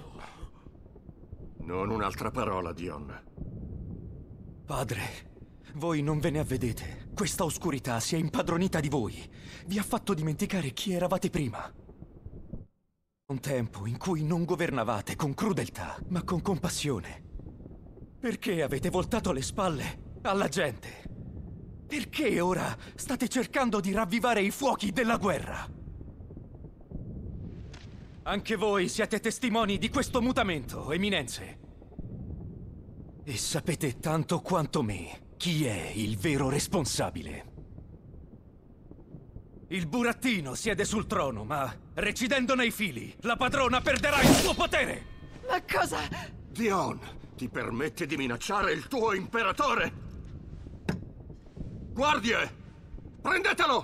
Speaker 7: Non un'altra parola, Dion.
Speaker 5: Padre, Voi non ve ne avvedete. Questa oscurità si è impadronita di voi. Vi ha fatto dimenticare chi eravate prima. Un tempo in cui non governavate con crudeltà, ma con compassione. Perché avete voltato le spalle alla gente? Perché ora state cercando di ravvivare i fuochi della guerra? Anche voi siete testimoni di questo mutamento, eminenze. E sapete tanto quanto me chi è il vero responsabile. Il burattino siede sul trono, ma recidendo nei fili, la padrona perderà il suo potere!
Speaker 3: Ma cosa?
Speaker 7: Dion, ti permetti di minacciare il tuo imperatore? Guardie! Prendetelo!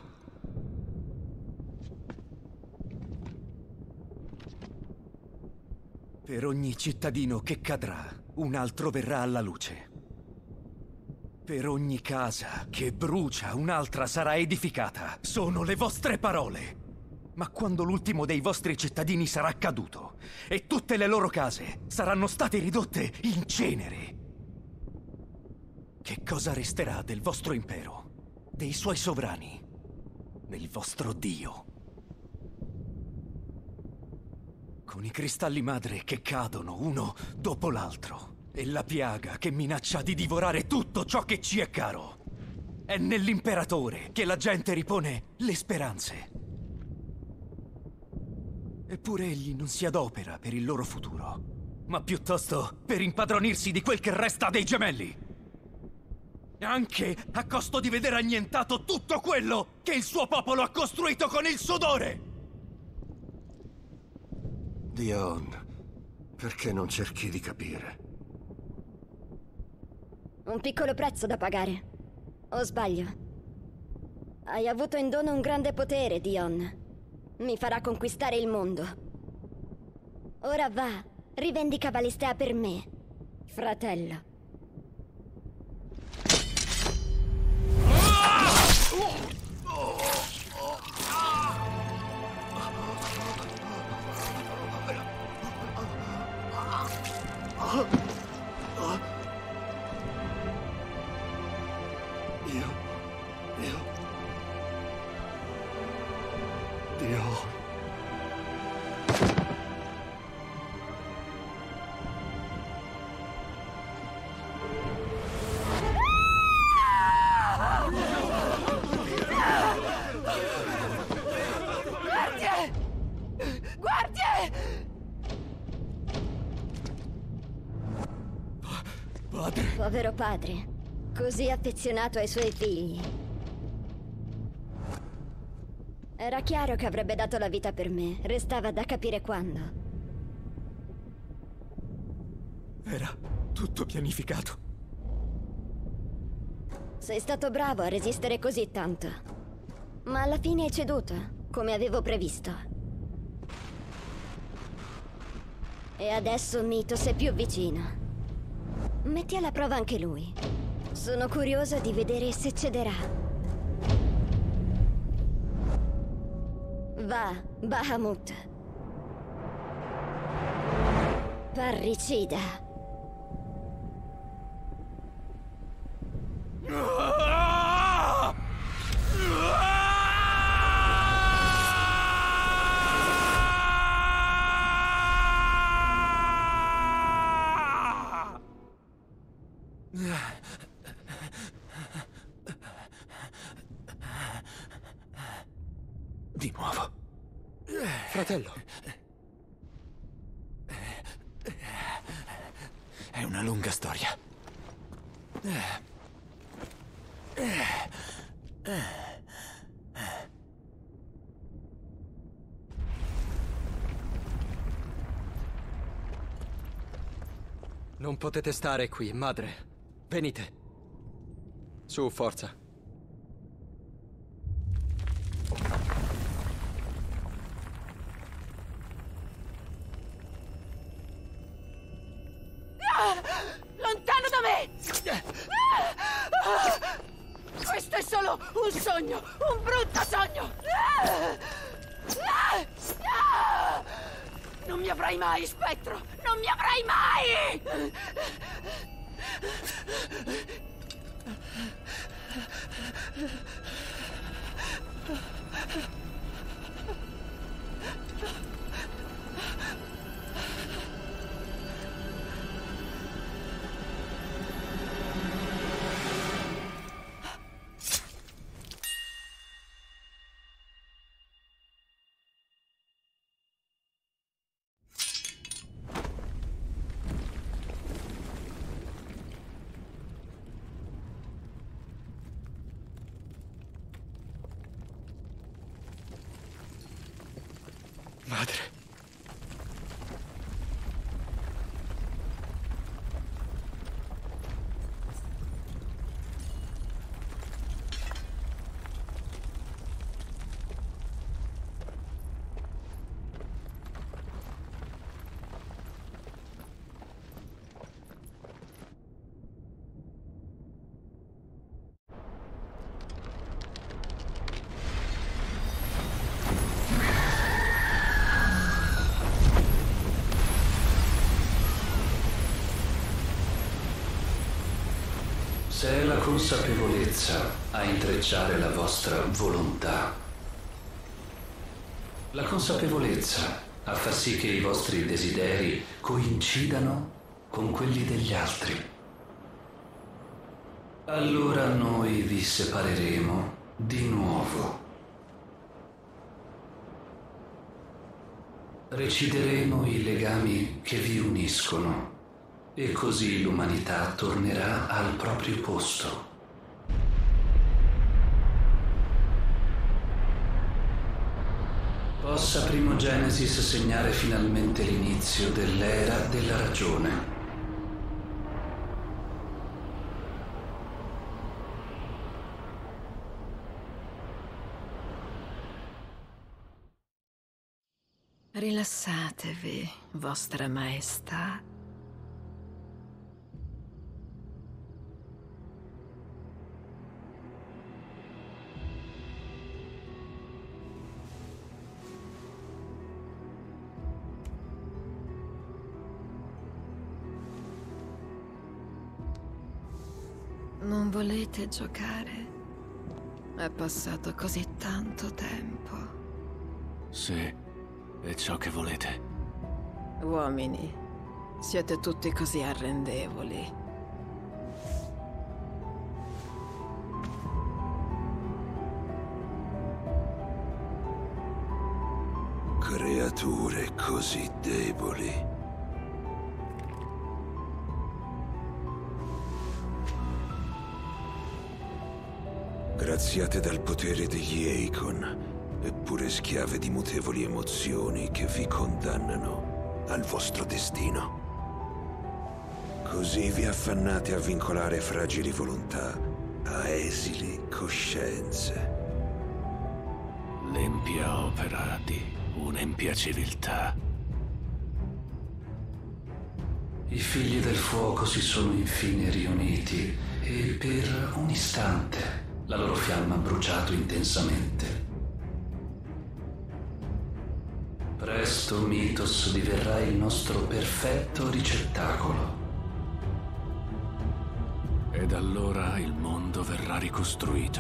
Speaker 5: Per ogni cittadino che cadrà, un altro verrà alla luce. Per ogni casa che brucia, un'altra sarà edificata. Sono le vostre parole. Ma quando l'ultimo dei vostri cittadini sarà caduto e tutte le loro case saranno state ridotte in cenere, che cosa resterà del vostro impero, dei suoi sovrani, del vostro Dio? Con i cristalli madre che cadono uno dopo l'altro e la piaga che minaccia di divorare tutto ciò che ci è caro. È nell'imperatore che la gente ripone le speranze. Eppure egli non si adopera per il loro futuro, ma piuttosto per impadronirsi di quel che resta dei gemelli. Anche a costo di vedere annientato tutto quello che il suo popolo ha costruito con il sudore!
Speaker 7: Dion, perché non cerchi di capire?
Speaker 11: Un piccolo prezzo da pagare. O sbaglio? Hai avuto in dono un grande potere, Dion. Mi farà conquistare il mondo. Ora va, rivendica Valistea per me, fratello. Povero padre, così affezionato ai suoi figli. Era chiaro che avrebbe dato la vita per me, restava da capire quando.
Speaker 5: Era tutto pianificato.
Speaker 11: Sei stato bravo a resistere così tanto. Ma alla fine hai ceduto, come avevo previsto. E adesso Mitos è più vicino. Metti alla prova anche lui. Sono curiosa di vedere se cederà. Va, Bahamut. Parricida.
Speaker 5: Di nuovo.
Speaker 8: Fratello.
Speaker 5: È una lunga storia.
Speaker 8: Non potete stare qui, madre. Venite. Su, forza.
Speaker 3: Lontano da me! Questo è solo un sogno! Un brutto sogno! Non mi avrai mai, spettro! Non mi avrai mai!
Speaker 8: Madre.
Speaker 12: Se è la consapevolezza a intrecciare la vostra volontà, la consapevolezza a far sì che i vostri desideri coincidano con quelli degli altri, allora noi vi separeremo di nuovo. Recideremo i legami che vi uniscono. E così l'umanità tornerà al proprio posto. Possa Primogenesis segnare finalmente l'inizio dell'era della ragione.
Speaker 3: Rilassatevi, vostra maestà. Non volete giocare? È passato così tanto tempo.
Speaker 4: Sì, è ciò che volete.
Speaker 3: Uomini, siete tutti così arrendevoli.
Speaker 13: Creature così deboli. Graziate dal potere degli Eikon, eppure schiave di mutevoli emozioni che vi condannano al vostro destino. Così vi affannate a vincolare fragili volontà a esili coscienze.
Speaker 4: L'empia opera di un'empia civiltà.
Speaker 12: I figli del fuoco si sono infine riuniti e per un istante la loro fiamma ha bruciato intensamente. Presto Mythos diverrà il nostro perfetto ricettacolo.
Speaker 4: Ed allora il mondo verrà ricostruito.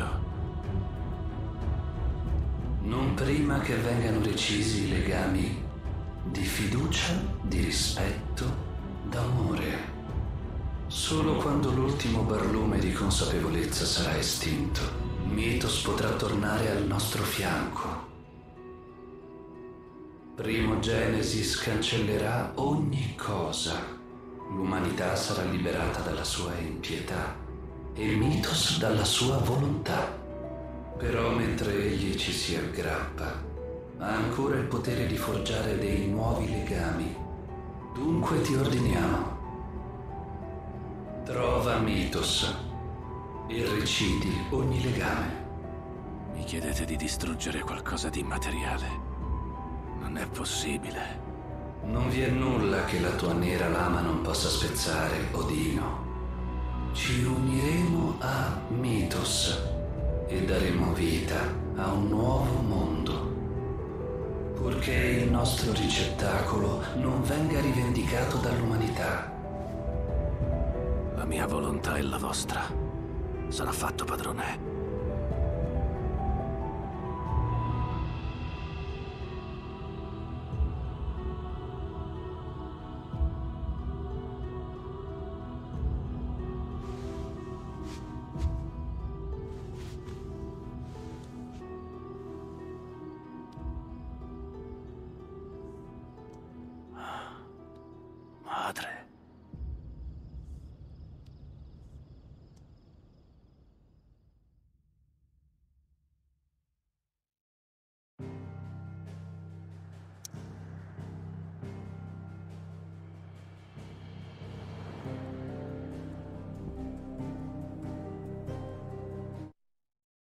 Speaker 12: Non prima che vengano recisi i legami di fiducia, di rispetto, d'amore. Solo quando l'ultimo barlume di consapevolezza sarà estinto, Mythos potrà tornare al nostro fianco. Primogenesis cancellerà ogni cosa. L'umanità sarà liberata dalla sua impietà e Mythos dalla sua volontà. Però mentre egli ci si aggrappa, ha ancora il potere di forgiare dei nuovi legami. Dunque ti ordiniamo. Trova Mythos e recidi ogni legame.
Speaker 4: Mi chiedete di distruggere qualcosa di immateriale. Non è possibile.
Speaker 12: Non vi è nulla che la tua nera lama non possa spezzare, Odino. Ci uniremo a Mythos e daremo vita a un nuovo mondo. Purché il nostro ricettacolo non venga rivendicato dall'umanità.
Speaker 4: La mia volontà è la vostra. Sarà fatto, padrone.
Speaker 14: padre.